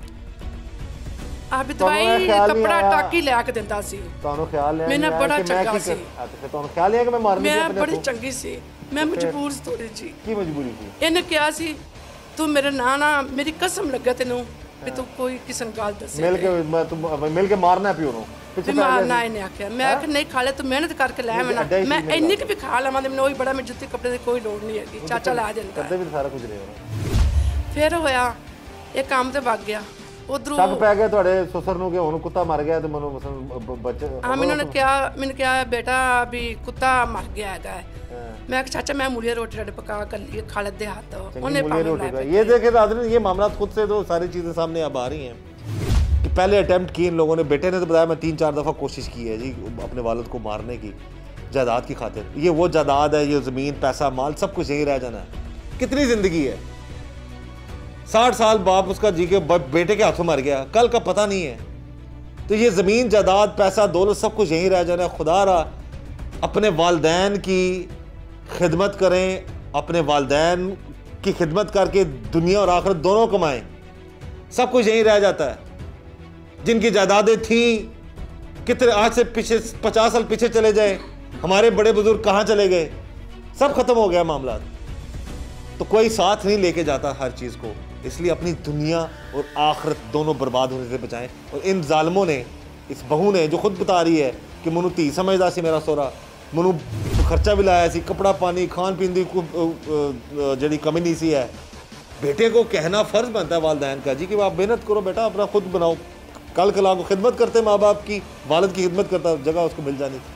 [SPEAKER 4] ਆ ਵੀ ਦਵਾਈ ਕੱਪੜਾ ਟਾਕੀ ਲੈ ਕੇ ਦਿੰਦਾ ਸੀ।
[SPEAKER 1] ਤੁਹਾਨੂੰ ਖਿਆਲ ਹੈ
[SPEAKER 4] ਮੈਨੂੰ ਬੜਾ ਚੰਗਾ ਸੀ।
[SPEAKER 1] ਤੇ ਤੁਹਾਨੂੰ ਖਿਆਲ ਹੈ ਕਿ ਮੈਂ ਮਾਰਨੀ ਸੀ ਆਪਣੇ?
[SPEAKER 4] ਮੈਂ ਬੜੀ ਚੰਗੀ ਸੀ, ਮੈਂ ਮਜਬੂਰ ਸੀ ਥੋੜੀ ਜੀ।
[SPEAKER 1] ਕੀ ਮਜਬੂਰੀ ਸੀ?
[SPEAKER 4] ਇਹਨੇ ਕਿਹਾ ਸੀ ਤੂੰ ਮੇਰੇ ਨਾਂ ਨਾ, ਮੇਰੀ ਕਸਮ ਲੱਗਾ ਤੈਨੂੰ ਵੀ ਤੂੰ ਕੋਈ ਕਿਸੇ ਨੂੰ ਗੱਲ ਦੱਸੇ।
[SPEAKER 1] ਮਿਲ ਕੇ ਮੈਂ ਤੂੰ ਮਿਲ ਕੇ ਮਾਰਨਾ ਪਿਓ ਨੂੰ
[SPEAKER 4] ਪਿੱਛੇ ਮਾਰਨਾ। ਇਹਨੇ ਆਖਿਆ, ਮੈਂ ਕਿ ਨਹੀਂ ਖਾ ਲੈ, ਤੂੰ ਮਿਹਨਤ ਕਰਕੇ ਲੈ। ਮੈਂ ਮੈਂ ਇੰਨੀ ਕਿ ਵੀ ਖਾ ਲਵਾਂ ਤੇ ਮੈਨੂੰ ਉਹੀ ਬੜਾ, ਮੈਂ ਜੁੱਤੀ ਕੱਪੜੇ ਦੀ ਕੋਈ ਲੋੜ ਨਹੀਂ ਹੈਗੀ, ਚਾਚਾ ਲਾ ਦਿੰਦਾ।
[SPEAKER 1] ਕਰਦੇ ਵੀ ਸਾਰਾ ਕੁਝ ਰਿਹਾ।
[SPEAKER 4] ਫਿਰ ਹੋਇਆ ਇਹ ਕੰਮ ਤੇ ਵਗ ਗਿਆ। ਉਧਰੋਂ
[SPEAKER 1] ਸ਼ੱਕ ਪੈ ਗਿਆ ਤੁਹਾਡੇ ਸਸੁਰ ਨੂੰ ਕਿ ਹੁਣ ਕੁੱਤਾ ਮਰ ਗਿਆ ਤੇ ਮੈਨੂੰ ਮਸਲ ਬੱਚੇ।
[SPEAKER 4] ਹਾਂ ਮੈਨੂੰ ਨੇ ਕਿਹਾ, ਮੈਨੂੰ ਕਿਹਾ ਬੇਟਾ ਵੀ ਕੁੱਤਾ ਮਰ ਗਿਆ ਹੈਗਾ। मैं चाचा मैं मूलिया रोटी रोटी पका कर लिए खालिद दे हाथ उन्हें
[SPEAKER 1] ये देखे नाज़रीन, ये मामला खुद से तो सारी चीज़ें सामने अब आ रही हैं कि पहले अटेम्प्ट की इन लोगों ने। बेटे ने तो बताया मैं तीन चार दफ़ा कोशिश की है जी अपने वालिद को मारने की जायदाद की खातिर। ये वो जायदाद है, ये ज़मीन पैसा माल सब कुछ यहीं रह जाना है। कितनी ज़िंदगी है? साठ साल बाप उसका जी के बेटे के हाथों मर गया, कल का पता नहीं है। तो ये ज़मीन जायदाद पैसा दौलत सब कुछ यहीं रह जाना है। खुदा रहा अपने वालदैन की खिदमत करें, अपने वालदैन की खिदमत करके दुनिया और आखिरत दोनों कमाएं, सब कुछ यहीं रह जाता है। जिनकी जायदादें थी कितने आज से पीछे पचास साल पीछे चले जाए, हमारे बड़े बुजुर्ग कहाँ चले गए, सब खत्म हो गया मामला। तो कोई साथ नहीं लेके जाता हर चीज़ को, इसलिए अपनी दुनिया और आखिरत दोनों बर्बाद होने से बचाएं। और इन जालिमों ने, इस बहू ने जो खुद बता रही है कि मनु धी समझदा सी मेरा सोहरा, मनु खर्चा भी लाया सी, कपड़ा पानी खान पीन की जड़ी कमी नहीं सी है। बेटे को कहना फ़र्ज़ बनता है वालदैन का जी कि आप मेहनत करो बेटा, अपना खुद बनाओ, कल कला को खिदमत करते माँ बाप की, वालिद की खिदमत करता जगह उसको मिल जानी।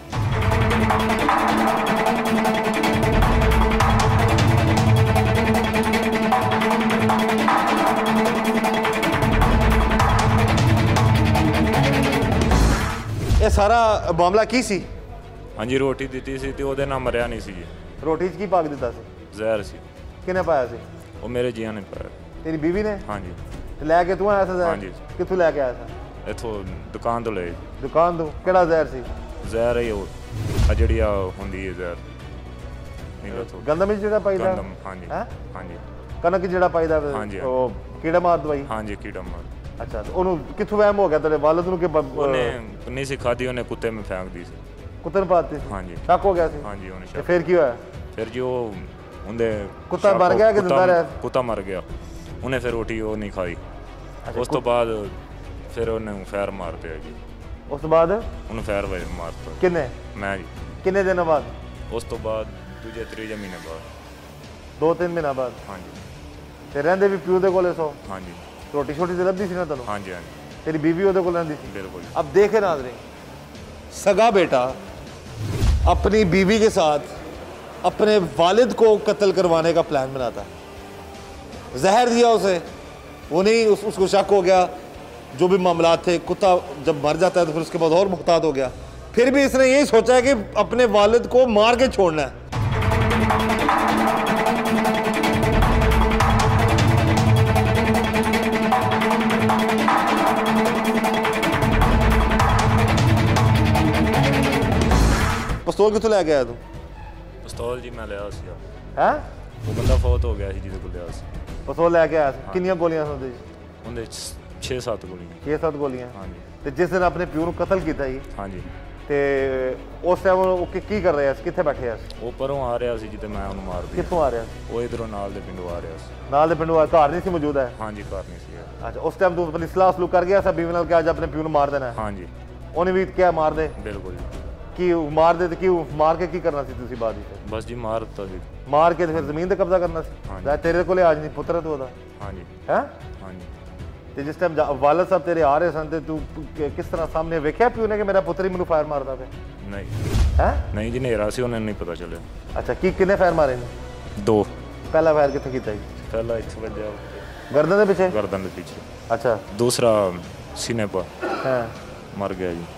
[SPEAKER 1] ये सारा मामला की सी?
[SPEAKER 6] हाँ जी, रोटी दी सी तो ਉਹਦੇ ਨਾਲ ਮਰਿਆ ਨਹੀਂ ਸੀ ਜੀ।
[SPEAKER 1] रोटी च की पाक दिता सी?
[SPEAKER 6] ਜ਼ਹਿਰ ਸੀ।
[SPEAKER 1] किने पाया सी?
[SPEAKER 6] ਉਹ ਮੇਰੇ ਜੀਆਂ ਨੇ ਪਾਇਆ।
[SPEAKER 1] तेरी बीवी ने?
[SPEAKER 6] हाँ जी।
[SPEAKER 1] ਤੇ ਲੈ ਕੇ ਤੂੰ ਆਇਆ ਸੀ ਜ਼ਹਿਰ?
[SPEAKER 6] हाँ जी।
[SPEAKER 1] ਕਿੱਥੋਂ ਲੈ ਕੇ ਆਇਆ ਸੀ?
[SPEAKER 6] ਇੱਥੋਂ ਦੁਕਾਨ ਤੋਂ ਲਏ।
[SPEAKER 1] ਦੁਕਾਨ ਤੋਂ? ਕਿਹੜਾ ਜ਼ਹਿਰ ਸੀ?
[SPEAKER 6] ਜ਼ਹਿਰ ਹੈ ਉਹ ਆ ਜਿਹੜੀ ਆ ਹੁੰਦੀ ਹੈ ਜ਼ਹਿਰ ਨੀਲਾ ਤੋਂ
[SPEAKER 1] ਗੰਦਮ ਵਿੱਚ ਜਿਹੜਾ ਪਾਈਦਾ?
[SPEAKER 6] ਗੰਦਮ, ਹਾਂ ਜੀ।
[SPEAKER 1] ਹੈਂ?
[SPEAKER 6] ਹਾਂ ਜੀ।
[SPEAKER 1] ਕਣਕ ਜਿਹੜਾ ਪਾਈਦਾ
[SPEAKER 6] ਹਾਂ ਜੀ।
[SPEAKER 1] ਉਹ ਕੀੜਾ ਮਾਰ ਦਵਾਈ?
[SPEAKER 6] ਹਾਂ ਜੀ, ਕੀੜਾ ਮਾਰ।
[SPEAKER 1] ਅੱਛਾ, ਤੇ ਉਹਨੂੰ ਕਿੱਥੋਂ ਵਹਿਮ ਹੋ ਗਿਆ ਤੇਰੇ ਵਾਲਿਦ ਨੂੰ ਕਿ
[SPEAKER 6] ਉਹਨੇ ਨਹੀਂ ਸੀ ਖਾਦੀ, ਉਹਨੇ ਕੁੱਤੇ में फेंक दी ਸੀ।
[SPEAKER 1] ਕੁੱਤੇ ਨੂੰ ਪਾਤੀ ਸੀ?
[SPEAKER 6] ਹਾਂ ਜੀ।
[SPEAKER 1] ਸ਼ੱਕ ਹੋ ਗਿਆ ਸੀ?
[SPEAKER 6] ਹਾਂ ਜੀ, ਉਹਨੇ
[SPEAKER 1] ਤੇ
[SPEAKER 6] ਸ਼ੱਕ।
[SPEAKER 1] ਫਿਰ ਕੀ ਹੋਇਆ?
[SPEAKER 6] ਫਿਰ ਜੋ ਉਹਦੇ
[SPEAKER 1] ਕੁੱਤਾ ਮਰ ਗਿਆ ਕਿ ਜ਼ਿੰਦਾ ਰਿਹਾ?
[SPEAKER 6] ਕੁੱਤਾ ਮਰ ਗਿਆ। ਉਹਨੇ ਫਿਰ ਰੋਟੀ ਉਹ ਨਹੀਂ ਖਾਈ। ਉਸ ਤੋਂ ਬਾਅਦ ਫਿਰ ਉਹਨੇ ਫੈਰ ਮਾਰਤੇ ਆ ਜੀ।
[SPEAKER 1] ਉਸ ਤੋਂ ਬਾਅਦ
[SPEAKER 6] ਉਹਨੂੰ ਫੈਰ ਵੇ ਮਾਰਤਾ।
[SPEAKER 1] ਕਿੰਨੇ?
[SPEAKER 6] ਮੈਂ ਜੀ।
[SPEAKER 1] ਕਿੰਨੇ ਦਿਨਾਂ ਬਾਅਦ?
[SPEAKER 6] ਉਸ ਤੋਂ ਬਾਅਦ ਦੂਜੇ ਤੀਜੇ ਮਹੀਨੇ ਬਾਅਦ।
[SPEAKER 1] ਦੋ ਤਿੰਨ ਮਹੀਨਾ ਬਾਅਦ?
[SPEAKER 6] ਹਾਂ ਜੀ।
[SPEAKER 1] ਤੇ ਰਹਿੰਦੇ ਵੀ ਪਿਓ ਦੇ ਕੋਲੇ ਸੋ?
[SPEAKER 6] ਹਾਂ ਜੀ।
[SPEAKER 1] ਰੋਟੀ ਛੋਟੀ ਤੇ ਲੱਭਦੀ ਸੀ ਨਾ ਤੈਨੂੰ?
[SPEAKER 6] ਹਾਂ ਜੀ, ਹਾਂ ਜੀ।
[SPEAKER 1] तेरी बीवी ਉਹਦੇ ਕੋਲ ਰਹਿੰਦੀ ਸੀ
[SPEAKER 6] बिल्कुल।
[SPEAKER 1] अब देखे नाज़रीन, सगा बेटा अपनी बीवी के साथ अपने वालिद को कत्ल करवाने का प्लान बनाता है, जहर दिया उसे, वो नहीं उस, उसको शक हो गया, जो भी मामलात थे, कुत्ता जब मर जाता है तो फिर उसके बाद और मुहताद हो गया, फिर भी इसने यही सोचा है कि अपने वालिद को मार के छोड़ना है। पिस्तौल कितों लैके आया तू?
[SPEAKER 6] पिस्तौल जी मैं लिया सी,
[SPEAKER 1] हैं?
[SPEAKER 6] वो बंदा फौत हो गया ਸੀ ਜਿਹਦੇ ਕੋਲ ਲਿਆ ਸੀ।
[SPEAKER 1] पिस्तौल लैके आया ਸੀ, ਕਿੰਨੀਆਂ ਗੋਲੀਆਂ ਸੀ ਉਹਦੇ ਵਿੱਚ?
[SPEAKER 6] ਉਹਦੇ ਛੇ ਸੱਤ ਗੋਲੀਆਂ।
[SPEAKER 1] ਛੇ ਸੱਤ ਗੋਲੀਆਂ।
[SPEAKER 6] ਹਾਂਜੀ।
[SPEAKER 1] ਤੇ ਜਿਸ ਦਿਨ ਆਪਣੇ ਪਿਓ ਨੂੰ ਕਤਲ ਕੀਤਾ ਜੀ,
[SPEAKER 6] ਹਾਂਜੀ,
[SPEAKER 1] ਤੇ ਉਸ ਟਾਈਮ ਉਹ ਕੀ ਕੀ ਕਰ ਰਿਹਾ ਸੀ, ਕਿੱਥੇ ਬੈਠੇ ਸੀ?
[SPEAKER 6] ਉਹ ਪਰੋਂ ਆ ਰਿਹਾ ਸੀ ਜਿੱਤੇ ਮੈਂ ਉਹਨੂੰ ਮਾਰ ਦਿੱਤਾ।
[SPEAKER 1] ਕਿੱਥੋਂ ਆ ਰਿਹਾ ਸੀ?
[SPEAKER 6] ਉਹ ਇਧਰੋਂ ਨਾਲ ਦੇ ਪਿੰਡੋਂ ਆ ਰਿਹਾ ਸੀ।
[SPEAKER 1] ਨਾਲ ਦੇ ਪਿੰਡੋਂ ਆ, ਘਰ ਨਹੀਂ ਸੀ ਮੌਜੂਦ ਹੈ?
[SPEAKER 6] ਹਾਂਜੀ, ਘਰ ਨਹੀਂ ਸੀ।
[SPEAKER 1] ਅੱਛਾ, ਉਸ ਟਾਈਮ ਤੂੰ ਆਪਣੀ ਸਲਾਹ ਸਲੂਕ ਕਰ ਗਿਆ ਸੀ ਬੀਵੀ ਨਾਲ ਕਿ ਅੱਜ ਆਪਣੇ ਪਿਓ ਨੂੰ ਮਾਰ ਦੇਣਾ ਹੈ?
[SPEAKER 6] ਹਾਂਜੀ।
[SPEAKER 1] ਉਹਨੇ ਵੀ ਕਿਹਾ ਮਾਰ ਦੇ?
[SPEAKER 6] ਬਿਲਕੁਲ ਜੀ।
[SPEAKER 1] ਕੀ ਮਾਰ ਦੇ ਤੇ ਕੀ ਮਾਰ ਕੇ ਕੀ ਕਰਨਾ ਸੀ ਤੁਸੀਂ ਬਾਅਦ ਵਿੱਚ?
[SPEAKER 6] ਬਸ ਜੀ ਮਾਰ ਦਿੱਤਾ ਸੀ।
[SPEAKER 1] ਮਾਰ ਕੇ ਤੇ ਫਿਰ ਜ਼ਮੀਨ ਤੇ ਕਬਜ਼ਾ ਕਰਨਾ ਸੀ? ਜਾਂ ਤੇਰੇ ਕੋਲੇ ਆਜ ਨਹੀਂ ਪੁੱਤਰ ਤੂੰ ਉਹਦਾ?
[SPEAKER 6] ਹਾਂਜੀ।
[SPEAKER 1] ਹੈ?
[SPEAKER 6] ਹਾਂਜੀ।
[SPEAKER 1] ਤੇ ਜਿਸ ਟਾਈਮ ਵਾਲਦ ਸਾਹਿਬ ਤੇਰੇ ਆ ਰਹੇ ਸਨ ਤੇ ਤੂੰ ਕਿਸ ਤਰ੍ਹਾਂ ਸਾਹਮਣੇ ਵੇਖਿਆ ਪਿਓ ਨੇ ਕਿ ਮੇਰਾ ਪੁੱਤਰ ਹੀ ਮੈਨੂੰ ਫਾਇਰ ਮਾਰਦਾ ਪਿਆ?
[SPEAKER 6] ਨਹੀਂ।
[SPEAKER 1] ਹੈ?
[SPEAKER 6] ਨਹੀਂ ਜੀ, ਹਨੇਰਾ ਸੀ, ਉਹਨੇ ਨਹੀਂ ਪਤਾ ਚੱਲਿਆ।
[SPEAKER 1] ਅੱਛਾ, ਕੀ ਕਿੰਨੇ ਫਾਇਰ ਮਾਰੇ ਨੇ?
[SPEAKER 6] ਦੋ।
[SPEAKER 1] ਪਹਿਲਾ ਫਾਇਰ ਕਿੱਥੇ ਕੀਤਾ ਜੀ?
[SPEAKER 6] ਪਹਿਲਾ ਇੱਥੇ ਵੱਜਿਆ
[SPEAKER 1] ਗਰਦਨ ਦੇ ਪਿੱਛੇ?
[SPEAKER 6] ਗਰਦਨ ਦੇ ਪਿੱਛੇ।
[SPEAKER 1] ਅੱਛਾ।
[SPEAKER 6] ਦੂਸਰਾ ਸੀਨੇ ਪਰ।
[SPEAKER 1] ਹਾਂ।
[SPEAKER 6] ਮਰ ਗਿਆ ਜੀ।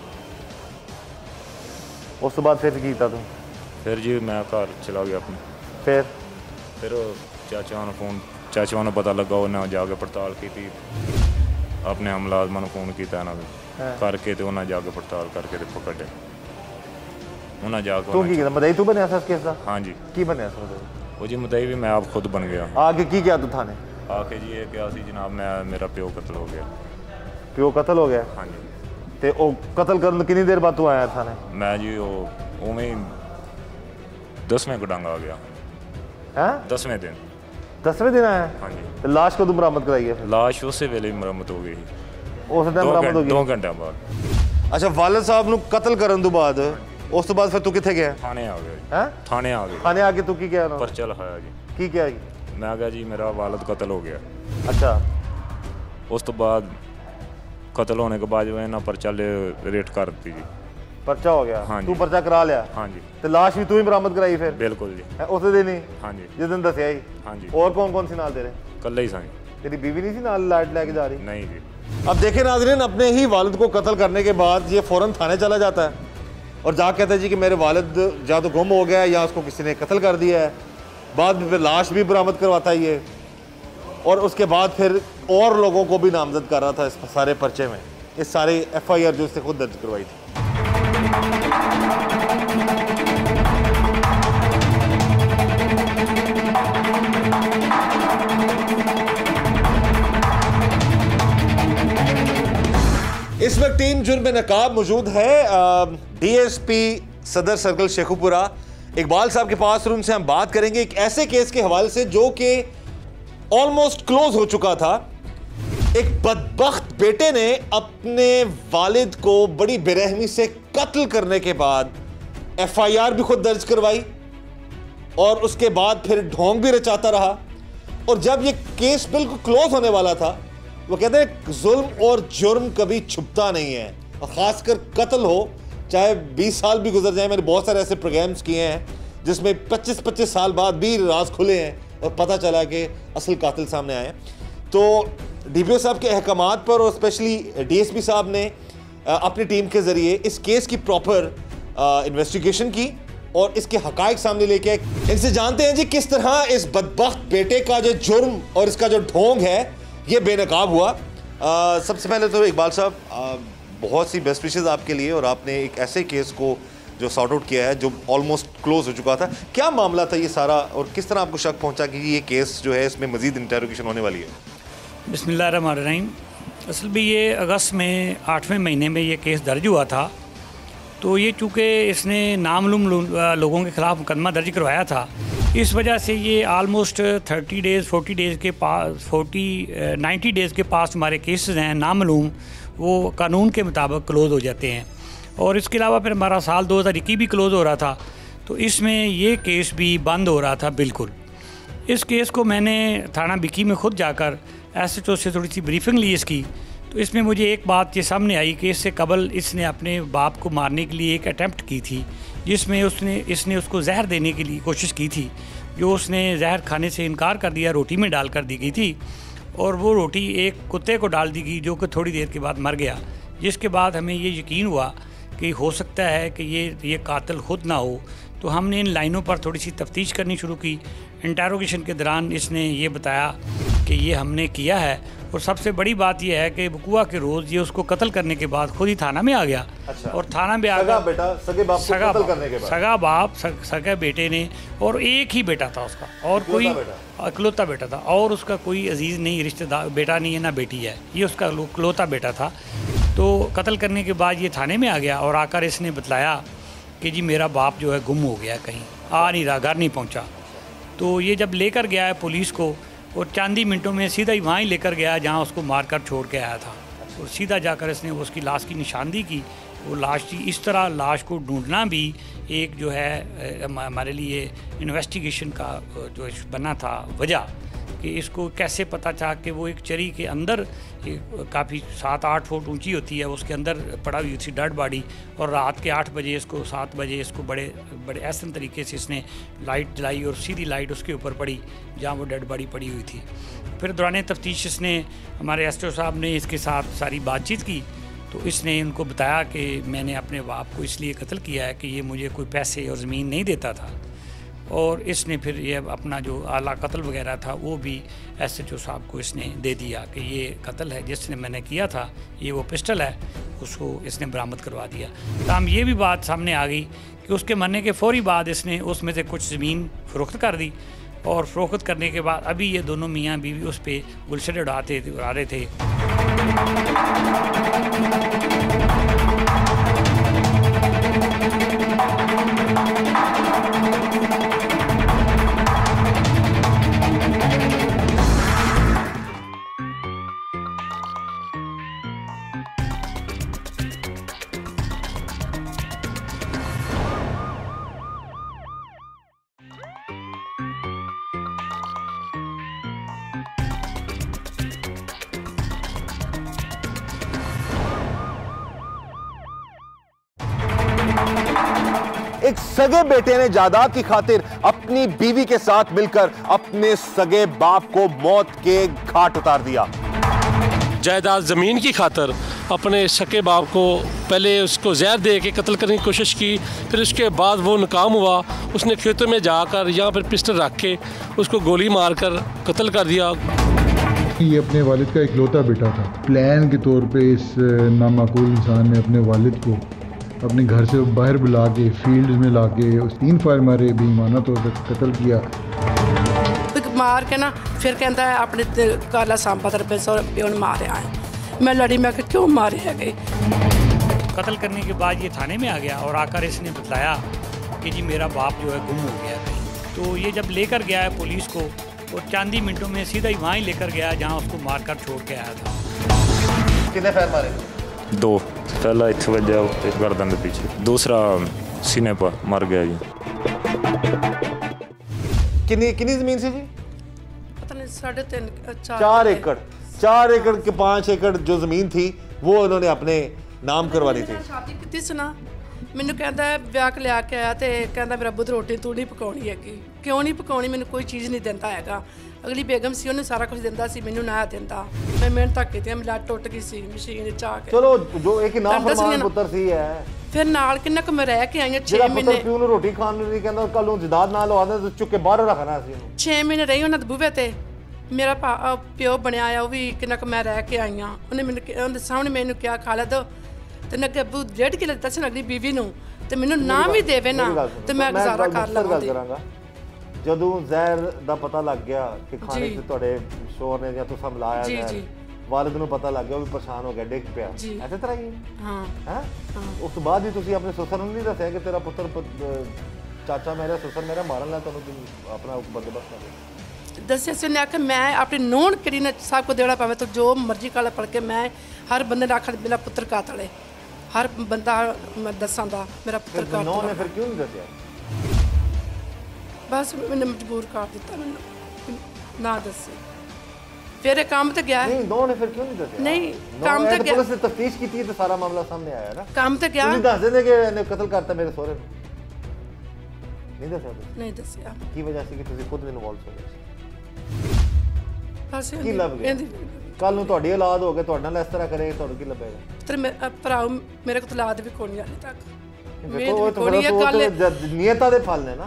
[SPEAKER 1] ਉਸ ਤੋਂ ਬਾਅਦ ਫਿਰ ਕੀ ਕੀਤਾ ਤੂੰ?
[SPEAKER 6] ਫਿਰ ਜੀ ਮੈਂ ਘਰ ਚਲਾ ਗਿਆ ਆਪਣੇ।
[SPEAKER 1] ਫਿਰ?
[SPEAKER 6] ਫਿਰ ਉਹ ਚਾਚਾ ਨੂੰ ਫੋਨ ਚਾਚਾ ਨੂੰ ਪਤਾ ਲੱਗਾ, ਉਹਨਾਂ ਜਾ ਕੇ ਪੜਤਾਲ ਕੀਤੀ, ਆਪਣੇ ਮੁਲਾਜ਼ਮਾਂ ਨੂੰ ਫੋਨ ਕੀਤਾ ਇਹਨਾਂ ਨੇ ਕਰਕੇ, ਤੇ ਉਹਨਾਂ ਜਾ ਕੇ ਪੜਤਾਲ ਕਰਕੇ ਤੇ ਪਕੜੇ। ਉਹਨਾਂ ਜਾ ਕੇ
[SPEAKER 1] ਤੂੰ ਕੀ ਕੀਤਾ? ਮਦਈ ਤੂੰ ਬਣਿਆ ਸੀ ਇਸ ਕੇਸ ਦਾ?
[SPEAKER 6] ਹਾਂਜੀ।
[SPEAKER 1] ਕੀ ਬਣਿਆ ਸੀ ਉਹਦੇ?
[SPEAKER 6] ਉਹ ਜੀ ਮਦਈ ਵੀ ਮੈਂ ਆਪ ਖੁਦ ਬਣ ਗਿਆ।
[SPEAKER 1] ਆ ਕੇ ਕੀ ਕਿਹਾ ਤੂੰ ਥਾਣੇ
[SPEAKER 6] ਆ ਕੇ? ਜੀ ਇਹ ਕਿਹਾ ਸੀ ਜਨਾਬ ਮੈਂ ਮੇਰਾ ਪਿਓ ਕਤਲ ਹੋ ਗਿਆ।
[SPEAKER 1] ਪਿਓ ਕਤਲ ਹੋ ਗਿਆ?
[SPEAKER 6] ਹਾਂਜੀ।
[SPEAKER 1] ਤੇ ਉਹ ਕਤਲ ਕਰਨ ਤੋਂ ਕਿੰਨੀ ਦੇਰ ਬਾਅਦ ਤੂੰ ਆਇਆ ਥਾਣੇ?
[SPEAKER 6] ਮੈਂ ਜੀ ਉਹ ਉਵੇਂ ਹੀ ਦਸਵੇਂ ਗੁਡੰਗ ਆ ਗਿਆ।
[SPEAKER 1] ਹੈ?
[SPEAKER 6] ਦਸਵੇਂ ਦਿਨ।
[SPEAKER 1] ਦਸਵੇਂ ਦਿਨ ਆਇਆ?
[SPEAKER 6] ਹਾਂਜੀ।
[SPEAKER 1] ਤੇ ਲਾਸ਼ ਕਦੋਂ ਬਰਾਮਦ ਕਰਾਈ ਹੈ?
[SPEAKER 6] ਲਾਸ਼ ਉਸੇ ਵੇਲੇ ਹੀ ਮੁਰੰਮਤ ਹੋ ਗਈ।
[SPEAKER 1] ਉਸ ਟਾਈਮ ਬਰਾਮਦ ਹੋ ਗਈ?
[SPEAKER 6] ਦੋ ਘੰਟਿਆਂ ਬਾਅਦ।
[SPEAKER 1] ਅੱਛਾ, ਵਾਲਿਦ ਸਾਹਿਬ ਨੂੰ ਕਤਲ ਕਰਨ ਤੋਂ ਬਾਅਦ ਉਸ ਤੋਂ ਬਾਅਦ ਫਿਰ ਤੂੰ ਕਿੱਥੇ ਗਿਆ?
[SPEAKER 6] ਥਾਣੇ ਆ ਗਿਆ।
[SPEAKER 1] ਹੈ?
[SPEAKER 6] ਥਾਣੇ ਆ ਗਏ।
[SPEAKER 1] ਥਾਣੇ ਆ ਕੇ ਤੂੰ ਕੀ ਕਿਹਾ ਉਹਨਾਂ ਨੂੰ?
[SPEAKER 6] ਪਰਚਾ ਲਿਖਾਇਆ ਜੀ।
[SPEAKER 1] ਕੀ ਕਿਹਾ ਜੀ?
[SPEAKER 6] ਮੈਂ ਕਿਹਾ ਜੀ ਮੇਰਾ ਵਾਲਿਦ ਕਤਲ ਹੋ ਗਿਆ।
[SPEAKER 1] ਅੱਛਾ।
[SPEAKER 6] ਉਸ ਤੋਂ ਬਾਅਦ ਕਤਲ ਹੋਣੇ ਕੇ ਬਾਅਦ ਇਹਨਾਂ ਪਰਚਾ ਰੇਟ ਕਰ ਦਿੱਤੀ ਜੀ।
[SPEAKER 1] ਪਰਚਾ ਹੋ ਗਿਆ? ਤੂੰ ਪਰਚਾ ਕਰਾ ਲਿਆ?
[SPEAKER 6] ਹਾਂਜੀ।
[SPEAKER 1] ਤੇ ਲਾਸ਼ ਵੀ ਤੂੰ ਹੀ ਬਰਾਮਦ ਕਰਾਈ ਫਿਰ?
[SPEAKER 6] ਬਿਲਕੁਲ ਜੀ।
[SPEAKER 1] ਉਸੇ ਦਿਨ ਹੀ?
[SPEAKER 6] ਹਾਂਜੀ।
[SPEAKER 1] ਜਿਸ ਦਿਨ ਦੱਸਿਆ ਹੀ?
[SPEAKER 6] ਹਾਂਜੀ।
[SPEAKER 1] और कौन कौन सी नाल तेरे?
[SPEAKER 6] कल ही साई।
[SPEAKER 1] तेरी बीवी नहीं थी नाल लाइट लेके जा रही?
[SPEAKER 6] नहीं जी।
[SPEAKER 1] अब देखें नाज़रीन, अपने ही वालिद को कत्ल करने के बाद ये फ़ौरन थाने चला जाता है और जा कहता है जी कि मेरे वालिद या तो गुम हो गया या उसको किसी ने कत्ल कर दिया है। बाद में फिर लाश भी बरामद करवाता है ये, और उसके बाद फिर और लोगों को भी नामजद कर रहा था इस सारे पर्चे में, इस सारे एफ आई आर जो उसने खुद दर्ज करवाई थी। इस वक्त टीम जुर्म नकाब मौजूद है डीएसपी सदर सर्कल शेखुपुरा इकबाल साहब के पास, और उनसे हम बात करेंगे एक ऐसे केस के हवाले से जो कि ऑलमोस्ट क्लोज हो चुका था। एक बदबख्त बेटे ने अपने वालिद को बड़ी बेरहमी से कत्ल करने के बाद एफ आई आर भी खुद दर्ज करवाई और उसके बाद फिर ढोंग भी रचाता रहा, और जब ये केस बिल्कुल क्लोज होने वाला था, वो कहते हैं जुल्म और जुर्म कभी छुपता नहीं है, और ख़ासकर कत्ल हो, चाहे बीस साल भी गुजर जाए। मैंने बहुत सारे ऐसे प्रोग्राम्स किए हैं जिसमें पच्चीस पच्चीस साल बाद भी राज खुले हैं और पता चला कि असल कातिल सामने आए। तो डी पी ओ साहब के अहकामात पर और स्पेशली डी एस पी साहब ने अपनी टीम के ज़रिए इस केस की प्रॉपर इन्वेस्टिगेशन की और इसके हकायक सामने लेके आए। इनसे जानते हैं जी किस तरह इस बदबख्त बेटे का जो जुर्म और इसका जो ढोंग है ये बेनकाब हुआ। आ, सबसे पहले तो इकबाल साहब, बहुत सी बेस्ट विशेज़ आपके लिए, और आपने एक ऐसे केस को जो सॉर्ट आउट किया है जो ऑलमोस्ट क्लोज हो चुका था। क्या मामला था ये सारा, और किस तरह आपको शक पहुंचा कि ये केस जो है इसमें मज़ीद इंटेरोगेशन होने वाली है?
[SPEAKER 5] बिस्मिल्लाहिर्रहमानिर्रहीम। असल में ये अगस्त में आठवें महीने में ये केस दर्ज हुआ था, तो ये चूँकि इसने नामालूम लोगों के ख़िलाफ़ मुकदमा दर्ज करवाया था, इस वजह से ये almost thirty days forty days के पास फोर्टी नाइन्टी डेज़ के पास हमारे केसेस हैं नामालूम, वो कानून के मुताबिक क्लोज़ हो जाते हैं। और इसके अलावा फिर हमारा साल दो हज़ार इक्कीस भी क्लोज़ हो रहा था, तो इसमें ये केस भी बंद हो रहा था बिल्कुल। इस केस को मैंने थाना बिक्की में ख़ुद जाकर एस एच ओ से थोड़ी सी ब्रीफिंग ली इसकी, तो इसमें मुझे एक बात ये सामने आई कि इससे कबल इसने अपने बाप को मारने के लिए एक अटैम्प्ट की थी, जिसमें उसने इसने उसको जहर देने के लिए कोशिश की थी, जो उसने जहर खाने से इनकार कर दिया, रोटी में डाल कर दी गई थी और वो रोटी एक कुत्ते को डाल दी गई जो कि थोड़ी देर के बाद मर गया। जिसके बाद हमें ये यकीन हुआ कि हो सकता है कि ये ये कातिल खुद ना हो। तो हमने इन लाइनों पर थोड़ी सी तफ्तीश करनी शुरू की। इंटरोगेशन के दौरान इसने ये बताया कि ये हमने किया है, और सबसे बड़ी बात यह है कि वकूआ के रोज़ ये उसको कत्ल करने के बाद खुद ही थाना में आ गया।
[SPEAKER 1] अच्छा।
[SPEAKER 5] और थाना में आ
[SPEAKER 1] सगा
[SPEAKER 5] गया
[SPEAKER 1] बेटा सगे बाप को
[SPEAKER 5] सगा
[SPEAKER 1] कत्ल करने के बाद
[SPEAKER 5] सगा बाप सग, सगे बेटे ने, और एक ही बेटा था उसका, और कोई इकलौता बेटा था, और उसका कोई अजीज़ नहीं, रिश्तेदार बेटा नहीं है ना बेटी है, ये उसका इकलौता बेटा था। तो कत्ल करने के बाद ये थाने में आ गया और आकर इसने बतलाया कि जी मेरा बाप जो है गुम हो गया, कहीं आ नहीं रहा, घर नहीं पहुंचा। तो ये जब लेकर गया है पुलिस को, और चंद ही मिनटों में सीधा ही वहाँ ही लेकर गया जहाँ उसको मारकर छोड़ के आया था। और सीधा जाकर इसने उसकी लाश की निशानदी की। वो लाश थी, इस तरह लाश को ढूंढना भी एक जो है हमारे लिए इन्वेस्टिगेशन का जो बना था वजह, कि इसको कैसे पता चला कि वो एक चरी के अंदर काफ़ी सात आठ फुट ऊंची होती है, उसके अंदर पड़ा हुई थी डेड बॉडी, और रात के आठ बजे इसको सात बजे इसको बड़े बड़े ऐसे तरीके से इसने लाइट जलाई और सीधी लाइट उसके ऊपर पड़ी जहाँ वो डेड बॉडी पड़ी हुई थी। फिर दौरान तफ्तीश इसने हमारे एस टी ओ साहब ने इसके साथ सारी बातचीत की, तो इसने इनको बताया कि मैंने अपने बाप को इसलिए कत्ल किया है कि ये मुझे कोई पैसे और ज़मीन नहीं देता था। और इसने फिर ये अपना जो आला कत्ल वगैरह था वो भी एस एच ओ साहब को इसने दे दिया कि ये कत्ल है जिसने मैंने किया था, ये वो पिस्टल है, उसको इसने बरामद करवा दिया। तो हम ये भी बात सामने आ गई कि उसके मरने के फौरी बाद इसने उसमें से कुछ ज़मीन फ़रोख्त कर दी, और फ़रोख्त करने के बाद अभी ये दोनों मियाँ बीवी उस पर गुलशरे उड़ाते उड़ा रहे थे।
[SPEAKER 1] एक सगे बेटे ने जायदाद की खातिर अपनी बीवी के साथ मिलकर अपने सगे बाप को मौत के घाट उतार दिया।
[SPEAKER 2] जायदाद ज़मीन की खातिर अपने सके बाप को पहले उसको जहर दे के कत्ल करने की कोशिश की, फिर उसके बाद वो नाकाम हुआ। उसने खेतों में जाकर यहाँ पर पिस्टल रख के उसको गोली मारकर कत्ल कर दिया।
[SPEAKER 3] ये अपने वालिद का इकलौता बेटा था। प्लान के तौर पे इस नामाकूल इंसान ने अपने वालिद को अपने घर से बाहर बुला के फील्ड में ला के उस तीन फायर मारे, बेईमाना तौर पर कत्ल किया।
[SPEAKER 4] मार के ना फिर कहता है अपने काला सांपा तेरे पे सौ प्यो ने मारे आए। मैं लड़ी, मैं क्यों मारे है गए।
[SPEAKER 5] कत्ल करने के बाद ये थाने में आ गया और आकर इसने बताया कि जी मेरा बाप जो है गुम हो गया कहीं। तो ये जब लेकर गया है पुलिस को, और चंद ही मिनटों में सीधा ही वहाँ ही लेकर गया जहाँ उसको मारकर छोड़ के आया था।
[SPEAKER 1] कितने फायर मारे?
[SPEAKER 6] दो, पहला इत्थे वजह एक गर्दन के पीछे, दूसरा सीने पर मर गया जी।
[SPEAKER 1] कितनी कितनी जमीन से जी?
[SPEAKER 4] पता नहीं, साढ़े तीन चार
[SPEAKER 1] चार एकड़ चार एकड़ के पाँच एकड़ जो जमीन थी वो उन्होंने अपने नाम करवानी थी।
[SPEAKER 4] शादी की सुना, ਮੈਨੂੰ ਕਹਿੰਦਾ ਵਿਆਹ ਕੇ ਲਿਆ ਕੇ ਆਇਆ ਤੇ ਕਹਿੰਦਾ ਮੇਰਾ ਬੁੱਧ ਰੋਟੀ ਤੂੰ ਨਹੀਂ ਪਕਾਉਣੀ ਹੈਗੀ। ਕਿਉਂ ਨਹੀਂ ਪਕਾਉਣੀ? ਮੈਨੂੰ ਕੋਈ ਚੀਜ਼ ਨਹੀਂ ਦਿੰਦਾ ਹੈਗਾ। ਅਗਲੀ ਬੇਗਮ ਸੀ, ਉਹਨੇ ਸਾਰਾ ਕੁਝ ਦਿੰਦਾ ਸੀ, ਮੈਨੂੰ ਨਾ ਦਿੰਦਾ। ਮੈਂ ਮਿਹਨਤ ਤੱਕ ਕੀਤੀ, ਮੇਰੀ ਲੱਤ ਟੁੱਟ ਗਈ ਸੀ ਮਸ਼ੀਨ ਚ ਆ ਕੇ।
[SPEAKER 1] ਚਲੋ ਜੋ ਇੱਕ ਨਾ ਫਰਮਾਨ ਪੁੱਤਰ ਸੀ ਹੈ,
[SPEAKER 4] ਫਿਰ ਨਾਲ ਕਿੰਨਾ ਕੁ ਮੈਂ ਰਹਿ ਕੇ ਆਈ ਹਾਂ ਛੇ
[SPEAKER 1] ਜਿਹੜਾ
[SPEAKER 4] ਮਹੀਨੇ।
[SPEAKER 1] ਪੁੱਤਰ ਪਿਓ ਨੂੰ ਰੋਟੀ ਖਾਣ ਨੂੰ ਨਹੀਂ ਕਹਿੰਦਾ, ਕੱਲ ਨੂੰ ਜਦਾਦ ਨਾਲ ਲਵਾ ਦੇ, ਚੁੱਕ ਕੇ ਬਾਹਰ ਰੱਖਣਾ ਸੀ ਉਹਨੂੰ।
[SPEAKER 4] ਛੇ ਮਹੀਨੇ ਰਹੀ ਉਹਨਾਂ ਦੇ ਬੂਹੇ ਤੇ। ਮੇਰਾ ਪਿਓ ਬਣਿਆ ਆ, ਉਹ ਵੀ ਕਿੰਨਾ ਕੁ ਮੈਂ ਰਹਿ ਕੇ ਆਈ ਹਾਂ। ਉਹਨੇ ਮੈਨੂੰ ਉਹਦੇ ਸਾਹਮਣੇ ਮੈਨੂੰ ਕਿਹਾ ਖਾ ਲੈ ਦੋ, ਤੇ ਅੱਗੇ ਅੱਬੂ ਡੇਢ ਕਿਲੋ ਦਿੱਤਾ ਸੀ ਅਗਲੀ ਬੀਵੀ ਨੂੰ, ਤੇ ਮੈਨੂੰ ਨਾ ਵੀ ਦੇਵੇ ਨਾ ਤੇ ਮੈਂ ਗੁਜ਼ਾਰਾ ਕਰ ਲਵਾਂਗੀ।
[SPEAKER 1] ਜਦੋਂ ਜ਼ਹਿਰ ਦਾ ਪਤਾ ਲੱਗ ਗਿਆ ਕਿ ਖਾਣੇ 'ਚ ਤੁਹਾਡੇ ਸ਼ੋਰ ਨੇ ਜਾਂ ਤੁਸੀਂ ਮਿਲਾਇਆ ਜ਼ਹਿਰ, ਵਾਲਿਦ ਨੂੰ ਪਤਾ ਲੱਗ ਗਿਆ, ਉਹ ਵੀ ਪਰੇਸ਼ਾਨ ਹੋ ਗਿਆ, ਡਿੱਗ ਪਿਆ। ਐਸੇ ਤਰ੍ਹਾਂ ਹੀ
[SPEAKER 4] ਹਾਂ
[SPEAKER 1] ਹੈ। ਉਸ ਤੋਂ ਬਾਅਦ ਵੀ ਤੁਸੀਂ ਆਪਣੇ ਸੁਸਰ ਨੂੰ ਨਹੀਂ ਦੱਸਿਆ ਕਿ ਤੇਰਾ ਪੁੱਤਰ ਚਾਚਾ ਮੇਰਾ ਸੁਸਰ ਮੇਰਾ ਮਾਰਨ ਲੱਗਾ, ਤੁਹਾਨੂੰ ਆਪਣਾ ਬੰਦੋਬਸਤ ਕਰ
[SPEAKER 4] ਦੱਸਿਆ ਸੀ। ਉਹਨੇ ਆਖਿਆ ਮੈਂ ਆਪਣੀ ਨੂੰਹ ਕਿਹੜੀ ਨੇ ਸਭ ਕੁਝ ਦੇਣਾ ਪਵੇ ਤਾਂ ਜੋ ਮਰਜ਼ੀ ਕਾਲਾ ਪੜ ਕੇ ਮੈਂ ਹਰ ਬੰਦੇ ਨੇ ਆਖਣ ਮੇਰਾ ਪੁੱਤਰ ਕਾਤਲ ਹੈ, ਹਰ ਬੰਦਾ ਮੈਂ ਦੱਸਾਂ ਦਾ ਮੇਰਾ ਪੁੱਤਰ ਕਾਤਲ ਹੈ।
[SPEAKER 1] ਨੇ ਫਿਰ ਕਿਉਂ ਨਹੀਂ ਦੱਸਿਆ?
[SPEAKER 4] ਬਸ ਮੈਨੂੰ ਮਜਬੂਰ ਕਰ ਦਿੱਤਾ, ਮੈਨੂੰ ਨਾ ਦੱਸੇ। फिर ये काम तो गया है
[SPEAKER 1] नहीं नौ ने फिर क्यों नहीं दसिया
[SPEAKER 4] नहीं
[SPEAKER 1] नौ
[SPEAKER 4] काम
[SPEAKER 1] ने
[SPEAKER 4] तो
[SPEAKER 1] तो
[SPEAKER 4] गया
[SPEAKER 1] पुलिस ने तफ्तीश की थी तो सारा मामला सामने आया ना
[SPEAKER 4] काम तो गया
[SPEAKER 1] ਤੁਸੀਂ ਦੱਸ ਦਿੰਦੇ ਕਿ ਇਹਨੇ ਕਤਲ ਕਰਤਾ ਮੇਰੇ ਸਹੁਰੇ ਨੂੰ ਨਹੀਂ ਦੱਸਿਆ ਤੁਸੀਂ?
[SPEAKER 4] ਨਹੀਂ ਦੱਸਿਆ
[SPEAKER 1] ਕੀ ਵਜ੍ਹਾ ਸੀ ਕਿ ਤੁਸੀਂ ਖੁਦ ਇਨਵੋਲਵ ਹੋ ਗਏ
[SPEAKER 4] ਬਸ
[SPEAKER 1] ਕੀ ਲੱਭ ਗਿਆ ਕੱਲ ਨੂੰ ਤੁਹਾਡੀ ਔਲਾਦ ਹੋ ਕੇ ਤੁਹਾਡੇ ਨਾਲ ਇਸ ਤਰ੍ਹਾਂ ਕਰੇ ਤੁਹਾਨੂੰ ਕੀ ਲੱਭੇਗਾ
[SPEAKER 4] ਤੇ ਮੇਰੇ ਭਰਾ ਮੇਰੇ ਕੋਲ ਔਲਾਦ ਵੀ ਕੋਈ ਨਹੀਂ ਹਾਲੇ ਤੱਕ
[SPEAKER 1] ਦੇਖੋ ਉਹ ਤਾਂ ਨੀਅਤਾਂ ਦੇ ਫਲ ਨੇ ਨਾ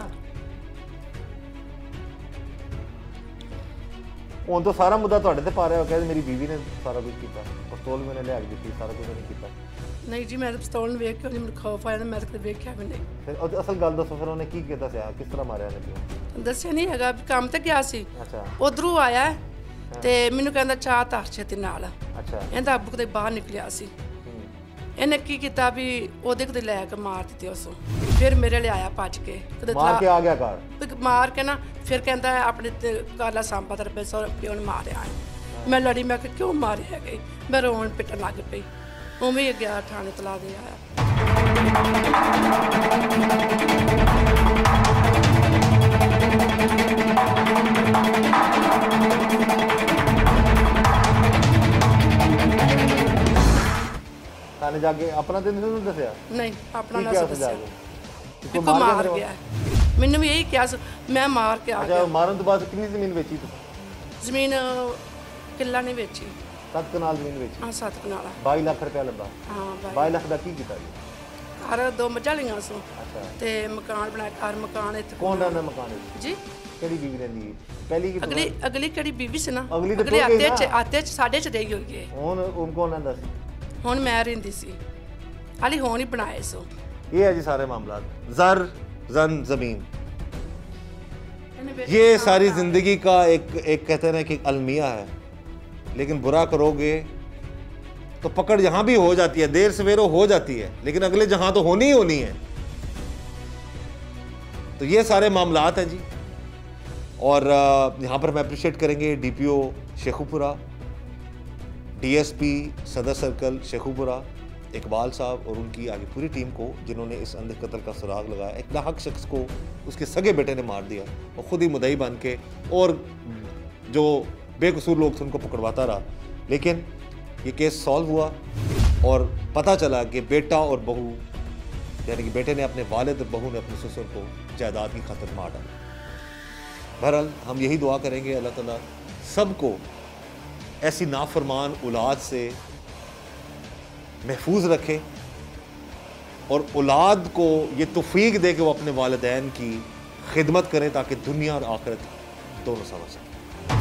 [SPEAKER 1] ਹੁਣ ਤਾਂ ਸਾਰਾ ਮੁੱਦਾ ਤੁਹਾਡੇ ਤੇ ਪਾ ਰਿਹਾ ਹੋ ਕਹਿੰਦੇ ਮੇਰੀ ਬੀਵੀ ਨੇ ਸਾਰਾ ਕੁਝ ਕੀਤਾ ਪਿਸਤੌਲ ਮੈਨੇ ਲਿਆ ਕੇ ਦਿੱਤੀ ਸਾਰਾ ਕੁਝ ਉਹਨੇ ਕੀਤਾ
[SPEAKER 4] ਨਹੀਂ ਜੀ ਮੈਂ ਪਿਸਤੌਲ ਨੂੰ ਵੇਖ ਕੇ ਉਹਨੇ ਮੈਨੂੰ ਖੌਫ ਆਇਆ ਮੈਂ ਤਾਂ ਵੇਖਿਆ ਵੀ ਨਹੀਂ
[SPEAKER 1] ਫਿਰ ਅਸਲ ਗੱਲ ਦੱਸੋ ਫਿਰ ਉਹਨੇ ਕੀ ਕੀਤਾ ਸੀ ਕਿਸ ਤਰ੍ਹਾਂ ਮਾਰਿਆ ਨੇ ਕਿਉਂ
[SPEAKER 4] ਦੱਸਿਆ ਨਹੀਂ ਹੈਗਾ ਕੰਮ ਤੇ ਗਿਆ ਸੀ
[SPEAKER 1] ਅੱਛਾ
[SPEAKER 4] ਉਧਰੋਂ ਆਇਆ ਤੇ ਮੈਨੂੰ ਕਹਿੰਦਾ ਚਾਹ ਧਰ ਛੇਤੀ ਨਾਲ
[SPEAKER 1] ਅੱਛਾ
[SPEAKER 4] ਇਹਦਾ ਅੱਬੂ ਕਿਤੇ ਬਾਹਰ ਨਿਕਲਿਆ ਸੀ ਇਹਨੇ ਕੀ ਕੀਤਾ ਵੀ ਉਹਦੇ ਕਿਤੇ ਲੈ ਕੇ ਮਾਰ ਦਿੱਤੇ ਉਸ ਫਿਰ ਮੇਰੇ ਲਈ ਆਇਆ ਭੱਜ ਕੇ ਕਿਤੇ
[SPEAKER 1] ਮਾਰ ਕੇ ਆ ਗਿਆ ਘਰ
[SPEAKER 4] ਮਾਰ ਕੇ ਨਾ ਫਿਰ ਕਹਿੰਦਾ ਆਪਣੇ ਤੇ ਕਾਲਾ ਸਾਂਪਾ ਤੇ ਰੁਪਏ ਸੌ ਰੁਪਏ ਉਹਨੇ ਮਾਰਿਆ ਮੈਂ ਲੜੀ ਮੈਂ ਕਿ ਕਿਉਂ ਮਾਰਿਆ ਗਈ ਮੈਂ ਰੋਣ ਪਿੱਟਣ ਲੱਗ ਪਈ ਉਵੇਂ ਹੀ ਗਿਆ ਥਾਣੇ ਤਲਾ ਦੇ ਆਇਆ
[SPEAKER 1] थाने जाके अपना दिन नहीं दसिया
[SPEAKER 4] नहीं अपना ना
[SPEAKER 1] क्या
[SPEAKER 4] दसिया
[SPEAKER 1] जाके
[SPEAKER 4] को मार गया मैंने भी यही किया मैं मार के आ
[SPEAKER 1] अच्छा
[SPEAKER 4] गया
[SPEAKER 1] मारन तो बाद कितनी जमीन बेची तू
[SPEAKER 4] जमीन किला नहीं बेची
[SPEAKER 1] सात कनाल जमीन बेची
[SPEAKER 4] हाँ सात कनाल
[SPEAKER 1] बाई लाख रुपया लब्बा
[SPEAKER 4] हाँ
[SPEAKER 1] बाई लाख का की कीता जी
[SPEAKER 4] घर दो मझा लिया सो
[SPEAKER 1] अच्छा
[SPEAKER 4] ते मकान बनाया घर मकान इत्थे
[SPEAKER 1] कौन रहंदा मकान विच
[SPEAKER 4] जी
[SPEAKER 1] केड़ी बीवी रहंदी है पहली की
[SPEAKER 4] अगली अगली केड़ी बीवी से ना
[SPEAKER 1] अगली तो
[SPEAKER 4] अगले
[SPEAKER 1] टुट गई
[SPEAKER 4] आते च
[SPEAKER 1] ना।
[SPEAKER 4] आते च साढ़े च रही हुई है
[SPEAKER 1] हुन उन कौन रहंदा सी
[SPEAKER 4] ਹੁਣ ਮੈਂ ਰਹਿੰਦੀ ਸੀ ਹਾਲੀ ਹੁਣ ਹੀ ਬਣਾਏ ਸੋ
[SPEAKER 1] ये है जी सारे मामला जर जन जमीन ये सारी जिंदगी का एक एक कहते हैं कि अलमिया है लेकिन बुरा करोगे तो पकड़ यहाँ भी हो जाती है देर सवेरो हो जाती है लेकिन अगले जहां तो होनी ही होनी है तो ये सारे मामलात हैं जी और यहाँ पर मैं अप्रिशिएट करेंगे डीपीओ शेखुपुरा डीएसपी सदर सर्कल शेखुपुरा इकबाल साहब और उनकी आगे पूरी टीम को जिन्होंने इस अंधे कत्ल का सुराग लगाया एक नाहक शख्स को उसके सगे बेटे ने मार दिया और ख़ुद ही मुद्दई बन के और जो बेकसूर लोग थे उनको पकड़वाता रहा लेकिन ये केस सॉल्व हुआ और पता चला कि बेटा और बहू यानी कि बेटे ने अपने वालिद और बहू ने अपने ससुर को जायदाद की खातिर मार डाला बहरहाल हम यही दुआ करेंगे अल्लाह ताला सबको ऐसी नाफरमान औलाद से महफूज रखे और औलाद को ये तौफीक दे कि वो अपने वालिदैन की खिदमत करें ताकि दुनिया और आखिरत दोनों समझ सकें।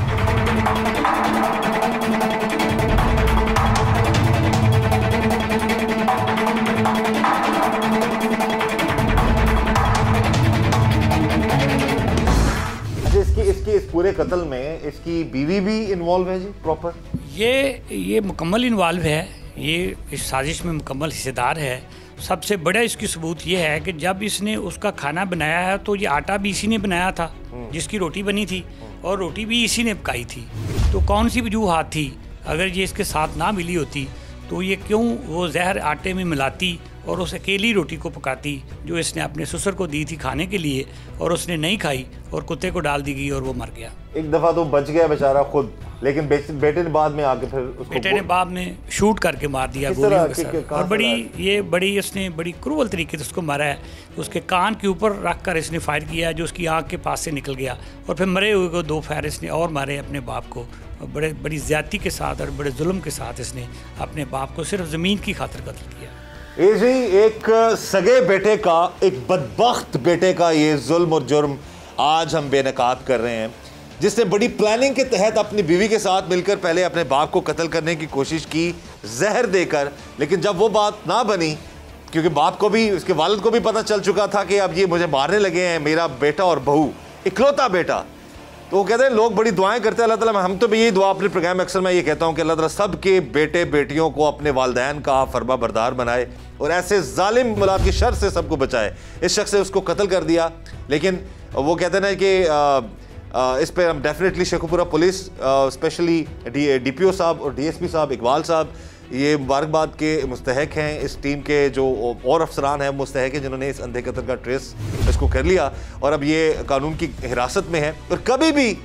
[SPEAKER 1] अच्छा इसकी इसकी इस पूरे कत्ल में इसकी बीवी भी इन्वॉल्व है जी प्रॉपर
[SPEAKER 5] ये ये मुकम्मल इन्वॉल्व है ये इस साजिश में मुकम्मल हिस्सेदार है। सबसे बड़ा इसकी सबूत ये है कि जब इसने उसका खाना बनाया है तो ये आटा भी इसी ने बनाया था जिसकी रोटी बनी थी और रोटी भी इसी ने पकाई थी। तो कौन सी वजूहात थी अगर ये इसके साथ ना मिली होती तो ये क्यों वो जहर आटे में मिलाती और उस अकेली रोटी को पकाती जो इसने अपने ससुर को दी थी खाने के लिए और उसने नहीं खाई और कुत्ते को डाल दी गई और वो मर गया।
[SPEAKER 1] एक दफ़ा तो बच गया बेचारा खुद लेकिन बेटे ने बाद में आके फिर उसको
[SPEAKER 5] बेटे ने बाद में शूट करके मार दिया गोलियों के साथ और बड़ी ये बड़ी इसने बड़ी क्रूअल तरीके से उसको मारा है। उसके कान के ऊपर रख कर इसने फायर किया जो उसकी आँख के पास से निकल गया और फिर मरे हुए को दो फायर इसने और मारे अपने बाप को और बड़े बड़ी ज़्यादती के साथ और बड़े जुल्म के साथ इसने अपने बाप को सिर्फ ज़मीन की खातिर कत्ल किया।
[SPEAKER 1] ये जी एक सगे बेटे का एक बदबख्त बेटे का ये जुल्म और जुर्म आज हम बेनकाब कर रहे हैं जिसने बड़ी प्लानिंग के तहत अपनी बीवी के साथ मिलकर पहले अपने बाप को कत्ल करने की कोशिश की जहर देकर लेकिन जब वो बात ना बनी क्योंकि बाप को भी उसके वालिद को भी पता चल चुका था कि अब ये मुझे मारने लगे हैं मेरा बेटा और बहू इकलौता बेटा तो वो कहते हैं लोग बड़ी दुआएं करते हैं अल्लाह ताला हम तो भी यही दुआ अपने प्रोग्राम में अक्सर मैं ये कहता हूँ कि अल्लाह ताला सब के बेटे बेटियों को अपने वालिदैन का फरमा बरदार बनाए और ऐसे जालिम मुलाद की शर से सबको बचाए। इस शख्स से उसको कत्ल कर दिया लेकिन वो कहते हैं कि इस पर हम definitely Sheikhupura police specially D D P O साहब और डी एस पी साहब इकबाल साहब ये मुबारकबाद के मुस्तहक हैं। इस टीम के जो और अफसरान हैं मुस्तहक हैं जिन्होंने इस अंधे कत्ल का ट्रेस इसको कर लिया और अब ये कानून की हिरासत में है और कभी भी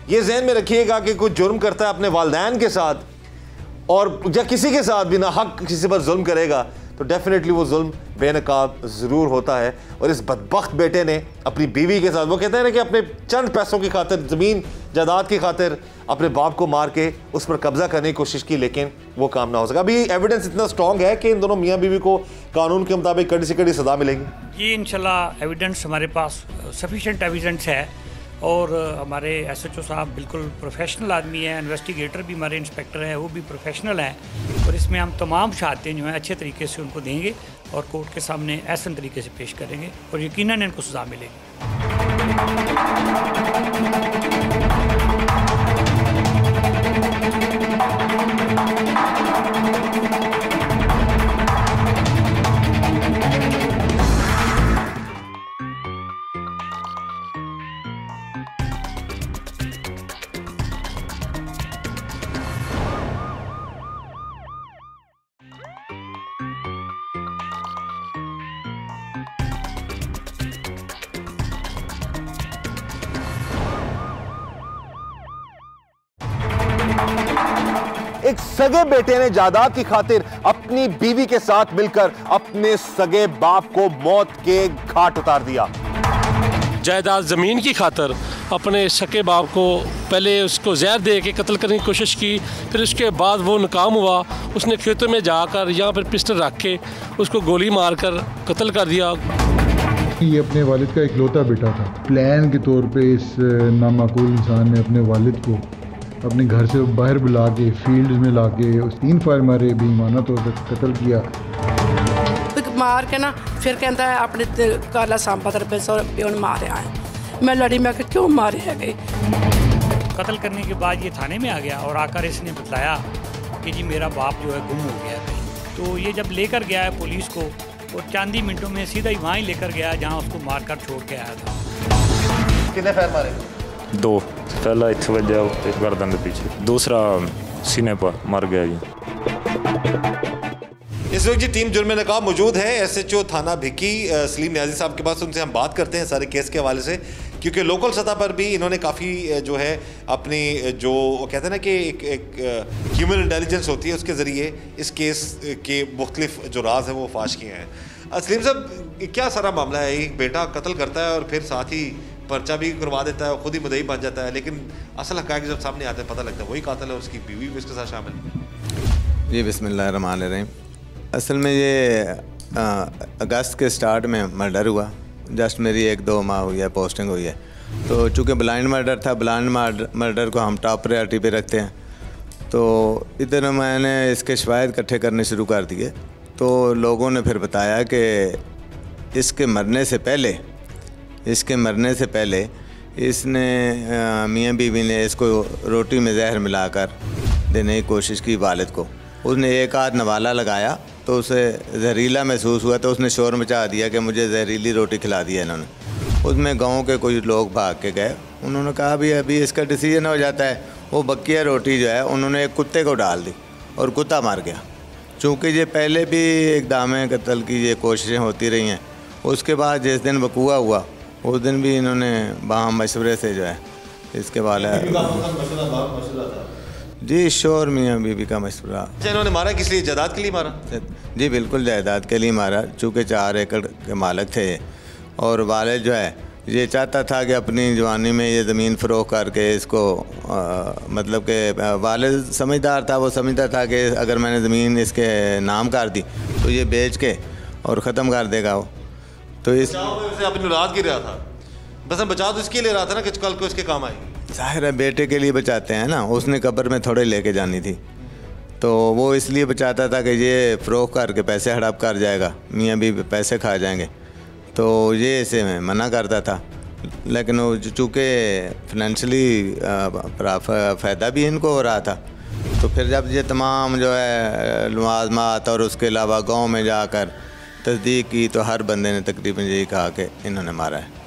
[SPEAKER 1] ये जहन में रखिएगा कि कोई जुर्म करता है अपने वालिदैन के साथ और या किसी के साथ भी ना हक किसी पर जुल्म करेगा तो डेफिनेटली वो जुल्म बेनकाब ज़रूर होता है। और इस बदबख्त बेटे ने अपनी बीवी के साथ, वो कहते हैं ना कि अपने चंद पैसों की खातिर, ज़मीन जायदाद की खातिर अपने बाप को मार के उस पर कब्जा करने की कोशिश की, लेकिन वो काम ना हो सका। अभी एविडेंस इतना स्ट्रॉन्ग है कि इन दोनों मियाँ बीवी को कानून के मुताबिक कड़ी से कड़ी सज़ा मिलेगी।
[SPEAKER 5] ये इंशाल्लाह एविडेंस हमारे पास सफिशेंट एविडेंस है और हमारे एसएचओ साहब बिल्कुल प्रोफेशनल आदमी है, इन्वेस्टिगेटर भी हमारे इंस्पेक्टर हैं वो भी प्रोफेशनल हैं और इसमें हम तमाम शहादतें जो हैं अच्छे तरीके से उनको देंगे और कोर्ट के सामने ऐसे तरीके से पेश करेंगे और यकीनन इनको सज़ा मिलेगी।
[SPEAKER 1] एक सगे बेटे ने जायदाद की खातिर अपनी बीवी के साथ मिलकर अपने सगे बाप को मौत के घाट उतार दिया।
[SPEAKER 2] जायदाद ज़मीन की खातिर अपने सके बाप को पहले उसको जहर दे के कत्ल करने की कोशिश की, फिर उसके बाद वो नाकाम हुआ। उसने खेतों में जाकर यहाँ पर पिस्टल रख के उसको गोली मारकर कत्ल कर दिया।
[SPEAKER 3] ये अपने वालिद का इकलौता बेटा था। प्लान के तौर पे इस नामाकूल इंसान ने अपने वालिद को अपने घर से बाहर बुला के फील्ड में ला के उस तीन फायर मारे, बेईमाना तौर पर कत्ल किया।
[SPEAKER 4] मार के ना फिर कहता है अपने काला सांबा तरफ से प्यो ने मारे है। मैं लड़ी, मैं क्यों मारे है गए।
[SPEAKER 5] कत्ल करने के बाद ये थाने में आ गया और आकर इसने बताया कि जी मेरा बाप जो है गुम हो गया कहीं। तो ये जब लेकर गया है पुलिस को और चांदी मिनटों में सीधा ही वहाँ ही लेकर गया जहाँ उसको मारकर छोड़ के आया था।
[SPEAKER 1] कितने फायर मारे?
[SPEAKER 6] दो, पहला इत्थे वजह गर्दन के पीछे, दूसरा सीने पर मर गया जी।
[SPEAKER 1] इस वक्त जी टीम जुर्म नकाब मौजूद है एसएचओ थाना भिक्की सलीम न्याजी साहब के पास। उनसे हम बात करते हैं सारे केस के हवाले से, क्योंकि लोकल सतह पर भी इन्होंने काफ़ी जो है अपनी जो कहते हैं ना कि एक एक ह्यूमन इंटेलिजेंस होती है उसके ज़रिए इस केस के मुख्तलिफ जो राज हैं वो फाश किए हैं। सलीम साहब, क्या सारा मामला है? एक बेटा कत्ल करता है और फिर साथ ही पर्चा भी करवा देता है, खुद ही मुद्दई बन जाता है, लेकिन असल हक़ाइक़ जब सामने आते हैं पता लगता है वही कातिल है, उसकी बीवी भी उसके साथ शामिल।
[SPEAKER 7] जी बिस्मिल्लाह रहमान रहीम। असल में ये आ, अगस्त के स्टार्ट में मर्डर हुआ। जस्ट मेरी एक दो माह हुई है, पोस्टिंग हुई है। तो चूँकि ब्लाइंड मर्डर था, ब्लाइंड मर्डर को हम टॉप प्रायोरिटी पे रखते हैं। तो इधर मैंने इसके शवाहिद इकट्ठे करने शुरू कर दिए। तो लोगों ने फिर बताया कि इसके मरने से पहले इसके मरने से पहले इसने मियाँ बीवी ने इसको रोटी में जहर मिलाकर देने की कोशिश की वालिद को। उसने एक आध नवाला लगाया तो उसे जहरीला महसूस हुआ तो उसने शोर मचा दिया कि मुझे जहरीली रोटी खिला दिया इन्होंने। उसमें गांव के कुछ लोग भाग के गए। उन्होंने कहा भी अभी इसका डिसीजन हो जाता है। वो बकिया रोटी जो है उन्होंने एक कुत्ते को डाल दी और कुत्ता मार गया। चूँकि ये पहले भी इक़दाम कत्ल की ये कोशिशें होती रही हैं। उसके बाद जिस दिन वकूआ हुआ उस दिन भी इन्होंने बाहम मशवरे से जो है इसके वाले जी शोर मियाँ बीवी का मशवरा।
[SPEAKER 1] इन्होंने मारा किस लिए? जायदाद के लिए मारा?
[SPEAKER 7] जी बिल्कुल जायदाद के लिए मारा। चूँकि चार एकड़ के मालिक थे और वालिद जो है ये चाहता था कि अपनी जवानी में ये ज़मीन फ़रोख्त करके इसको आ, मतलब कि वालिद समझदार था। वो समझता था कि अगर मैंने ज़मीन इसके नाम कर दी तो ये बेच के और ख़त्म कर देगा वो। तो इस
[SPEAKER 1] अपनी औलाद की रहा था, बस हम बचा तो इसके लिए रहा था ना कि कल को इसके काम आएगी।
[SPEAKER 7] जाहिर है बेटे के लिए बचाते हैं ना। उसने कब्र में थोड़े लेके जानी थी तो वो इसलिए बचाता था कि ये फ़रोख्त करके पैसे हड़प कर जाएगा, मियाँ भी पैसे खा जाएंगे। तो ये इसे मैं मना करता था, लेकिन वो चूँकि फाइनेंशली फ़ायदा भी इनको हो रहा था। तो फिर जब ये तमाम जो है लवाज़मात और उसके अलावा गाँव में जाकर तस्दीक की तो हर बंदे ने तकरीबन यही कहा कि इन्होंने मारा है।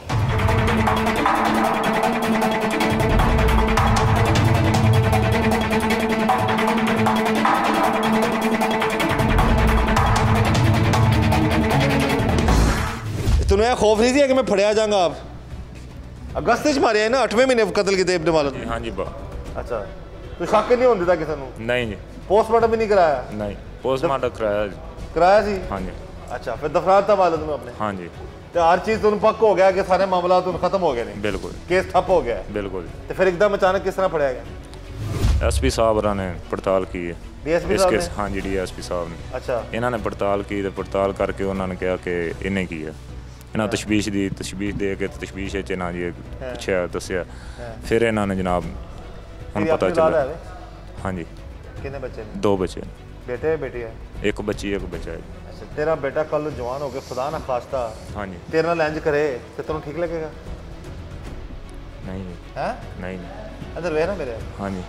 [SPEAKER 1] तुम्हें खौफ नहीं थी कि मैं फड़िया जाऊंगा? आप ਅਗਸਤ ਵਿੱਚ ਮਾਰਿਆ ਨਾ ਅੱਠਵੇਂ ਮਹੀਨੇ ਕਤਲ ਕੀਤੇ ਆਪਣੇ ਵਾਲਦ ਨੂੰ।
[SPEAKER 6] ਹਾਂਜੀ ਬਾ
[SPEAKER 1] ਅੱਛਾ ਤੂੰ ਸ਼ੱਕ ਨਹੀਂ ਹੋਣ ਦਿੱਤਾ ਕਿਸੇ ਨੂੰ?
[SPEAKER 6] ਨਹੀਂ ਜੀ
[SPEAKER 1] ਪੋਸਟਮਾਰਟਮ ਵੀ ਨਹੀਂ ਕਰਾਇਆ?
[SPEAKER 6] ਨਹੀਂ ਪੋਸਟਮਾਰਟਮ ਕਰਾਇਆ ਜੀ।
[SPEAKER 1] ਕਰਾਇਆ ਸੀ?
[SPEAKER 6] ਹਾਂਜੀ
[SPEAKER 1] ਅੱਛਾ ਫਿਰ ਦਫਨਾਤਾ ਵਾਲਦ ਨੂੰ ਆਪਣੇ?
[SPEAKER 6] ਹਾਂਜੀ
[SPEAKER 1] ਤੇ ਹਰ ਚੀਜ਼ ਤੁਹਾਨੂੰ ਪੱਕ ਹੋ ਗਿਆ ਕਿ ਸਾਰੇ ਮਾਮਲਾ ਤੁਹਾਨੂੰ ਖਤਮ ਹੋ ਗਏ ਨੇ?
[SPEAKER 6] ਬਿਲਕੁਲ
[SPEAKER 1] ਕੇਸ ਠੱਪ ਹੋ ਗਿਆ?
[SPEAKER 6] ਬਿਲकुल।
[SPEAKER 1] ਤੇ ਫਿਰ ਇੱਕਦਮ ਅਚਾਨਕ ਕਿਸ ਤਰ੍ਹਾਂ ਫੜਿਆ ਗਿਆ?
[SPEAKER 6] ਐਸਪੀ ਸਾਹਿਬ ਨੇ ਪੜਤਾਲ ਕੀ ਹੈ
[SPEAKER 1] ਡੀਐਸਪੀ
[SPEAKER 6] ਇਸ
[SPEAKER 1] ਸਾਹਿਬ
[SPEAKER 6] ਕੇਸ।
[SPEAKER 1] ਨੇ?
[SPEAKER 6] ਹਾਂਜੀ ਡੀਐਸਪੀ ਸਾਹਿਬ ਨੇ
[SPEAKER 1] ਅੱਛਾ
[SPEAKER 6] ਇਹਨਾਂ ਨੇ ਪੜਤਾਲ ਕੀ ਤੇ ਪੜਤਾਲ ਕਰਕੇ ਉਹਨਾਂ ਨੇ ਕਿਹਾ ਕਿ ਇਹਨੇ ਕੀ ਹੈ ਇਹਨਾਂ ਤਸ਼ਵੀਸ਼ ਦੀ ਤਸ਼ਵੀਸ਼ ਦੇ ਕੇ ਤਸ਼ਵੀਸ਼ ਵਿੱਚ ਇਹਨਾਂ ਜੀ ਪੁੱਛਿਆ ਦੱਸਿਆ ਫਿਰ ਇਹਨਾਂ ਨੇ ਜਨਾਬ ਹੁਣ
[SPEAKER 1] ਤੇਰੀ
[SPEAKER 6] ਪਤਾ
[SPEAKER 1] ਆਪਣੀ ਔਲਾਦ
[SPEAKER 6] ਚੱਲਿਆ।
[SPEAKER 1] ਹੈ?
[SPEAKER 6] ਹਾਂਜੀ
[SPEAKER 1] ਕਿੰਨੇ ਬੱਚੇ ਨੇ?
[SPEAKER 6] ਦੋ ਬੱਚੇ
[SPEAKER 1] ਬੇਟੇ ਹੈ ਬੇਟੀ ਹੈ?
[SPEAKER 6] ਇੱਕ ਬੱਚੀ ਇੱਕ ਬੱਚਾ ਹੈ।
[SPEAKER 1] ਅੱਛਾ ਤੇਰਾ ਬੇਟਾ ਕੱਲ ਨੂੰ ਜਵਾਨ ਹੋ ਕੇ ਖੁਦਾ ਨਾ ਖਾਸਤਾ
[SPEAKER 6] ਹਾਂਜੀ
[SPEAKER 1] ਤੇਰੇ ਨਾਲ ਇੰਜ ਕਰੇ ਤੇ ਤੈਨੂੰ ਠੀਕ ਲੱਗੇਗਾ?
[SPEAKER 6] ਨਹੀਂ ਜੀ
[SPEAKER 1] ਹੈ
[SPEAKER 6] ਨਹੀਂ ਜੀ।
[SPEAKER 1] ਇਧਰ ਵੇਖ ਨਾ ਮੇਰੇ
[SPEAKER 6] ਹਾਂਜੀ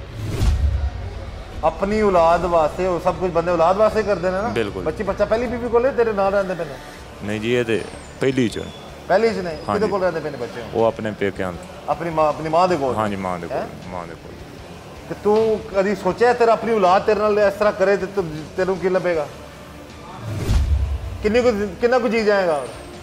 [SPEAKER 1] ਆਪਣੀ ਔਲਾਦ ਵਾਸਤੇ ਉਹ ਸਭ ਕੁਝ ਬੰਦੇ ਔਲਾਦ ਵਾਸਤੇ ਕਰਦੇ ਨੇ ਨਾ?
[SPEAKER 6] ਬਿਲਕੁਲ।
[SPEAKER 1] ਬੱਚੀ ਬੱਚਾ ਪਹਿਲੀ ਬੀਬੀ ਕੋਲੇ ਤੇਰੇ ਨਾਲ ਰਹਿੰਦੇ ਪਏ ਨੇ?
[SPEAKER 6] ਨਹੀਂ ਜੀ ਇਹ ਤੇ ਪਹਿਲੀ ਚ
[SPEAKER 1] ਪਹਿਲੀ ਚ ਨੇ? ਕਿਹਦੇ
[SPEAKER 6] ਹਾਂਜੀ।
[SPEAKER 1] ਕੋਲ ਰਹਿੰਦੇ ਪਏ ਨੇ ਬੱਚੇ?
[SPEAKER 6] ਉਹ ਆਪਣੇ ਪੇਕਿਆਂ ਦੇ।
[SPEAKER 1] ਆਪਣੀ ਮਾਂ ਆਪਣੀ ਮਾਂ ਦੇ ਕੋਲ?
[SPEAKER 6] ਹਾਂਜੀ ਮਾਂ ਦੇ
[SPEAKER 1] ਹੈਂ?
[SPEAKER 6] ਕੋਲ ਮਾਂ ਦੇ ਕੋਲ।
[SPEAKER 1] ਤੇ ਤੂੰ ਕਦੀ ਸੋਚਿਆ ਤੇਰਾ ਆਪਣੀ ਔਲਾਦ ਤੇਰੇ ਨਾਲ ਇਸ ਤਰ੍ਹਾਂ ਕਰੇ ਤੇ ਤੂੰ- ਤੈਨੂੰ ਕੀ ਲੱਭੇਗਾ? किन्नी को कितना कुछ जी जाएगा?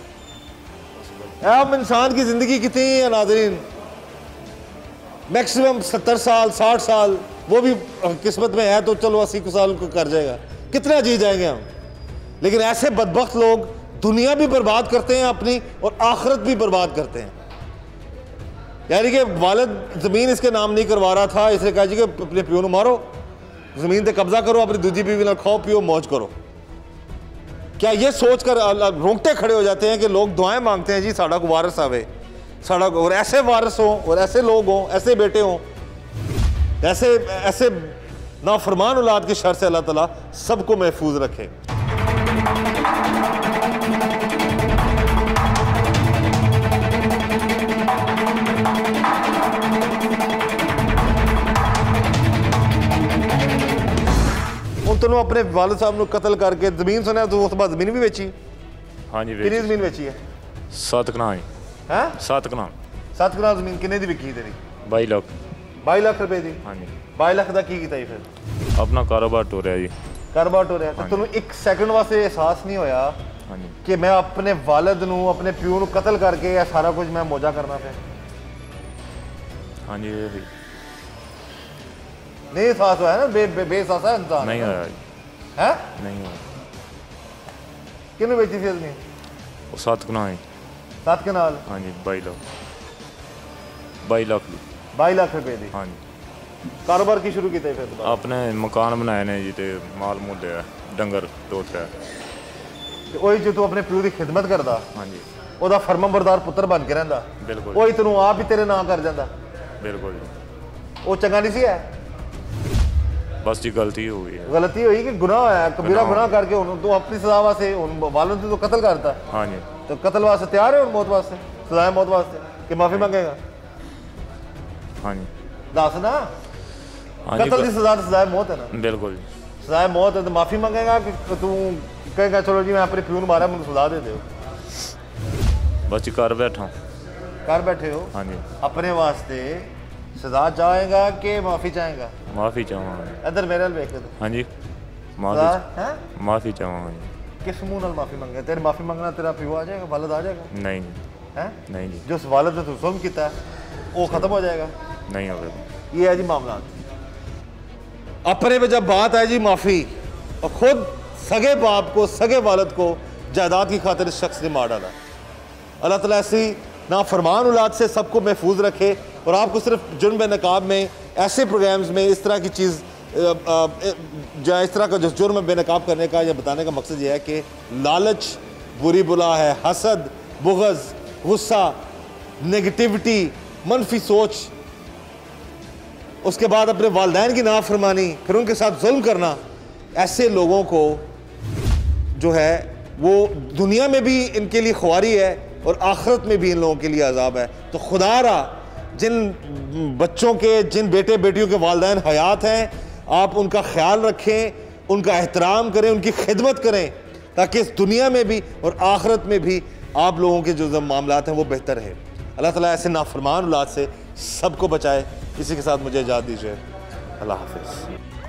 [SPEAKER 1] अब इंसान की ज़िंदगी कितनी है नाज़रीन? मैक्सिमम सत्तर साल साठ साल, वो भी किस्मत में है तो चलो अस्सी साल को कर जाएगा। कितना जी जाएंगे हम? लेकिन ऐसे बदबख्त लोग दुनिया भी बर्बाद करते हैं अपनी और आखिरत भी बर्बाद करते हैं। यानी कि वालिद ज़मीन इसके नाम नहीं करवा रहा था, इसने कहा जी कि अपने प्यो को मारो, ज़मीन पर कब्जा करो, अपनी दूजी बीवी ना खाओ पियो मौज करो। क्या ये सोच कर रोंगटे खड़े हो जाते हैं कि लोग दुआएं मांगते हैं जी साड़ा को वारिस आवे, साड़ा को, और ऐसे वारिस हों और ऐसे लोग हों, ऐसे बेटे हों, ऐसे ऐसे नाफरमान औलाद की शर से अल्लाह ताला सबको महफूज रखे। तेन अपने वालिद साहब को कतल करके जमीन सुनिया तो उस बाद जमीन भी बेची?
[SPEAKER 6] हाँ जी
[SPEAKER 1] कितनी जमीन बेची है?
[SPEAKER 6] सात कनाल
[SPEAKER 1] हैं?
[SPEAKER 6] सात कनाल
[SPEAKER 1] सात कनाल जमीन कितने दी बिकी तेरी?
[SPEAKER 6] बाई लाख
[SPEAKER 1] बाई लाख रुपए दी?
[SPEAKER 6] हाँ जी
[SPEAKER 1] बाई लाख का की कीता जी फिर?
[SPEAKER 6] अपना कारोबार टोरिया जी।
[SPEAKER 1] कारोबार टोरिया तो तेन एक सैकंड वास्ते एहसास नहीं होया
[SPEAKER 6] हाँ जी
[SPEAKER 1] कि मैं अपने वालिद नूं अपने प्यो नूं कतल करके या सारा कुछ मैं मौजा करना पे?
[SPEAKER 6] हाँ जी
[SPEAKER 1] नहीं एहसास हुआ है ना? बे बे बेएहसास है इंसान?
[SPEAKER 6] नहीं आया जी।
[SPEAKER 1] हैं?
[SPEAKER 6] नहीं हुआ।
[SPEAKER 1] किन्नू बेची थी जमीन?
[SPEAKER 6] वो सात कनाल
[SPEAKER 1] सात कनाल?
[SPEAKER 6] हाँ जी बाई लाख बाई लाख दी।
[SPEAKER 1] बाई लाख रुपए दी?
[SPEAKER 6] हाँ जी।
[SPEAKER 1] कारोबार की शुरू किया फिर दोबारा?
[SPEAKER 6] अपने मकान बनाए ने जी ते माल मूल लिया डंगर दो त्रै।
[SPEAKER 1] वही जो तू अपने प्यो की खिदमत करता
[SPEAKER 6] हाँ जी
[SPEAKER 1] ਉਹਦਾ ਫਰਮਾਬਰਦਾਰ ਪੁੱਤਰ ਬਣ ਕੇ ਰਹਿੰਦਾ,
[SPEAKER 6] बिल्कुल
[SPEAKER 1] ਉਹੀ ਤੈਨੂੰ ਆਪ ਹੀ ਤੇਰੇ ਨਾਂ ਕਰ ਜਾਂਦਾ,
[SPEAKER 6] बिल्कुल जी।
[SPEAKER 1] ਉਹ ਚੰਗਾ ਨਹੀਂ ਸੀ? ਹੈ
[SPEAKER 6] बस जी गलती हो गई है।
[SPEAKER 1] गलती हुई कि गुनाह होया, कबीरा गुनाह करके ਹੁਣ ਤੂੰ ਆਪਣੀ ਸਜ਼ਾ ਵਾਸਤੇ ਹੁਣ ਵਾਲਿਦ ਨੂੰ ਕਤਲ ਕਰਤਾ,
[SPEAKER 6] हाँ जी
[SPEAKER 1] तो कत्ल वास्ते तैयार है? और मौत वास्ते, सजाए मौत वास्ते कि माफी मांगेगा?
[SPEAKER 6] हाँ जी
[SPEAKER 1] दस ना,
[SPEAKER 6] हाँ
[SPEAKER 1] कत्ल की
[SPEAKER 6] जी
[SPEAKER 1] सजा तो सजाए मौत है ना?
[SPEAKER 6] बिल्कुल जी।
[SPEAKER 1] सजाए मौत है तो माफी मांगेगा कि तू कहेगा चलो जी मैं अपने प्यो मारा मुझे सजा दे दो?
[SPEAKER 6] बस जी कर बैठा हूँ।
[SPEAKER 1] कर बैठे हो?
[SPEAKER 6] हाँ जी
[SPEAKER 1] अपने वास्ते सजा चाहेगा कि माफी चाहेगा?
[SPEAKER 6] माफ़ी चाहूँगा।
[SPEAKER 1] इधर मेरे नाल वेख के
[SPEAKER 6] हाँ जी
[SPEAKER 1] सजा
[SPEAKER 6] माफ़ी
[SPEAKER 1] है?
[SPEAKER 6] माफ़ी चाहूँगा जी।
[SPEAKER 1] किस मुंह नाल माफी मांगे? तेरी माफी मांगना तेरा प्यो आ जाएगा, वालिद आ जाएगा?
[SPEAKER 6] नहीं जी
[SPEAKER 1] है
[SPEAKER 6] नहीं जी
[SPEAKER 1] जो वालिद ने तू जुल्म किया है वो खत्म हो जाएगा?
[SPEAKER 6] नहीं होगा।
[SPEAKER 1] ये है जी मामला। अपने पे जब बात है जी माफ़ी, और खुद सगे बाप को सगे वालिद को जायदाद की खातिर इस शख्स ने मार डाला। अल्लाह ताला ऐसी नाफरमान औलाद से सबको महफूज रखे और आपको सिर्फ जुर्म बेनकाब में ऐसे प्रोग्राम्स में इस तरह की चीज़ जो इस तरह का जो जुर्म बेनकाब करने का या बताने का मकसद ये है कि लालच बुरी बुला है, हसद, बुग़्ज़, गुस्सा, नेगेटिविटी, मनफी सोच, उसके बाद अपने वालिदैन की नाफरमानी, फिर उनके साथ जुल्म करना, ऐसे लोगों को जो है वो दुनिया में भी इनके लिए ख्वारी है और आखिरत में भी इन लोगों के लिए अजाब है। तो खुदारा जिन बच्चों के, जिन बेटे बेटियों के वालिदैन हयात हैं, आप उनका ख्याल रखें, उनका एहतराम करें, उनकी खिदमत करें, ताकि इस दुनिया में भी और आखिरत में भी आप लोगों के जो मामलात हैं वो बेहतर है। अल्लाह ताला ऐसे नाफरमान औलाद से सबको बचाए। इसी के साथ मुझे इजाज़त दीजिए। अल्लाह हाफ़िज़।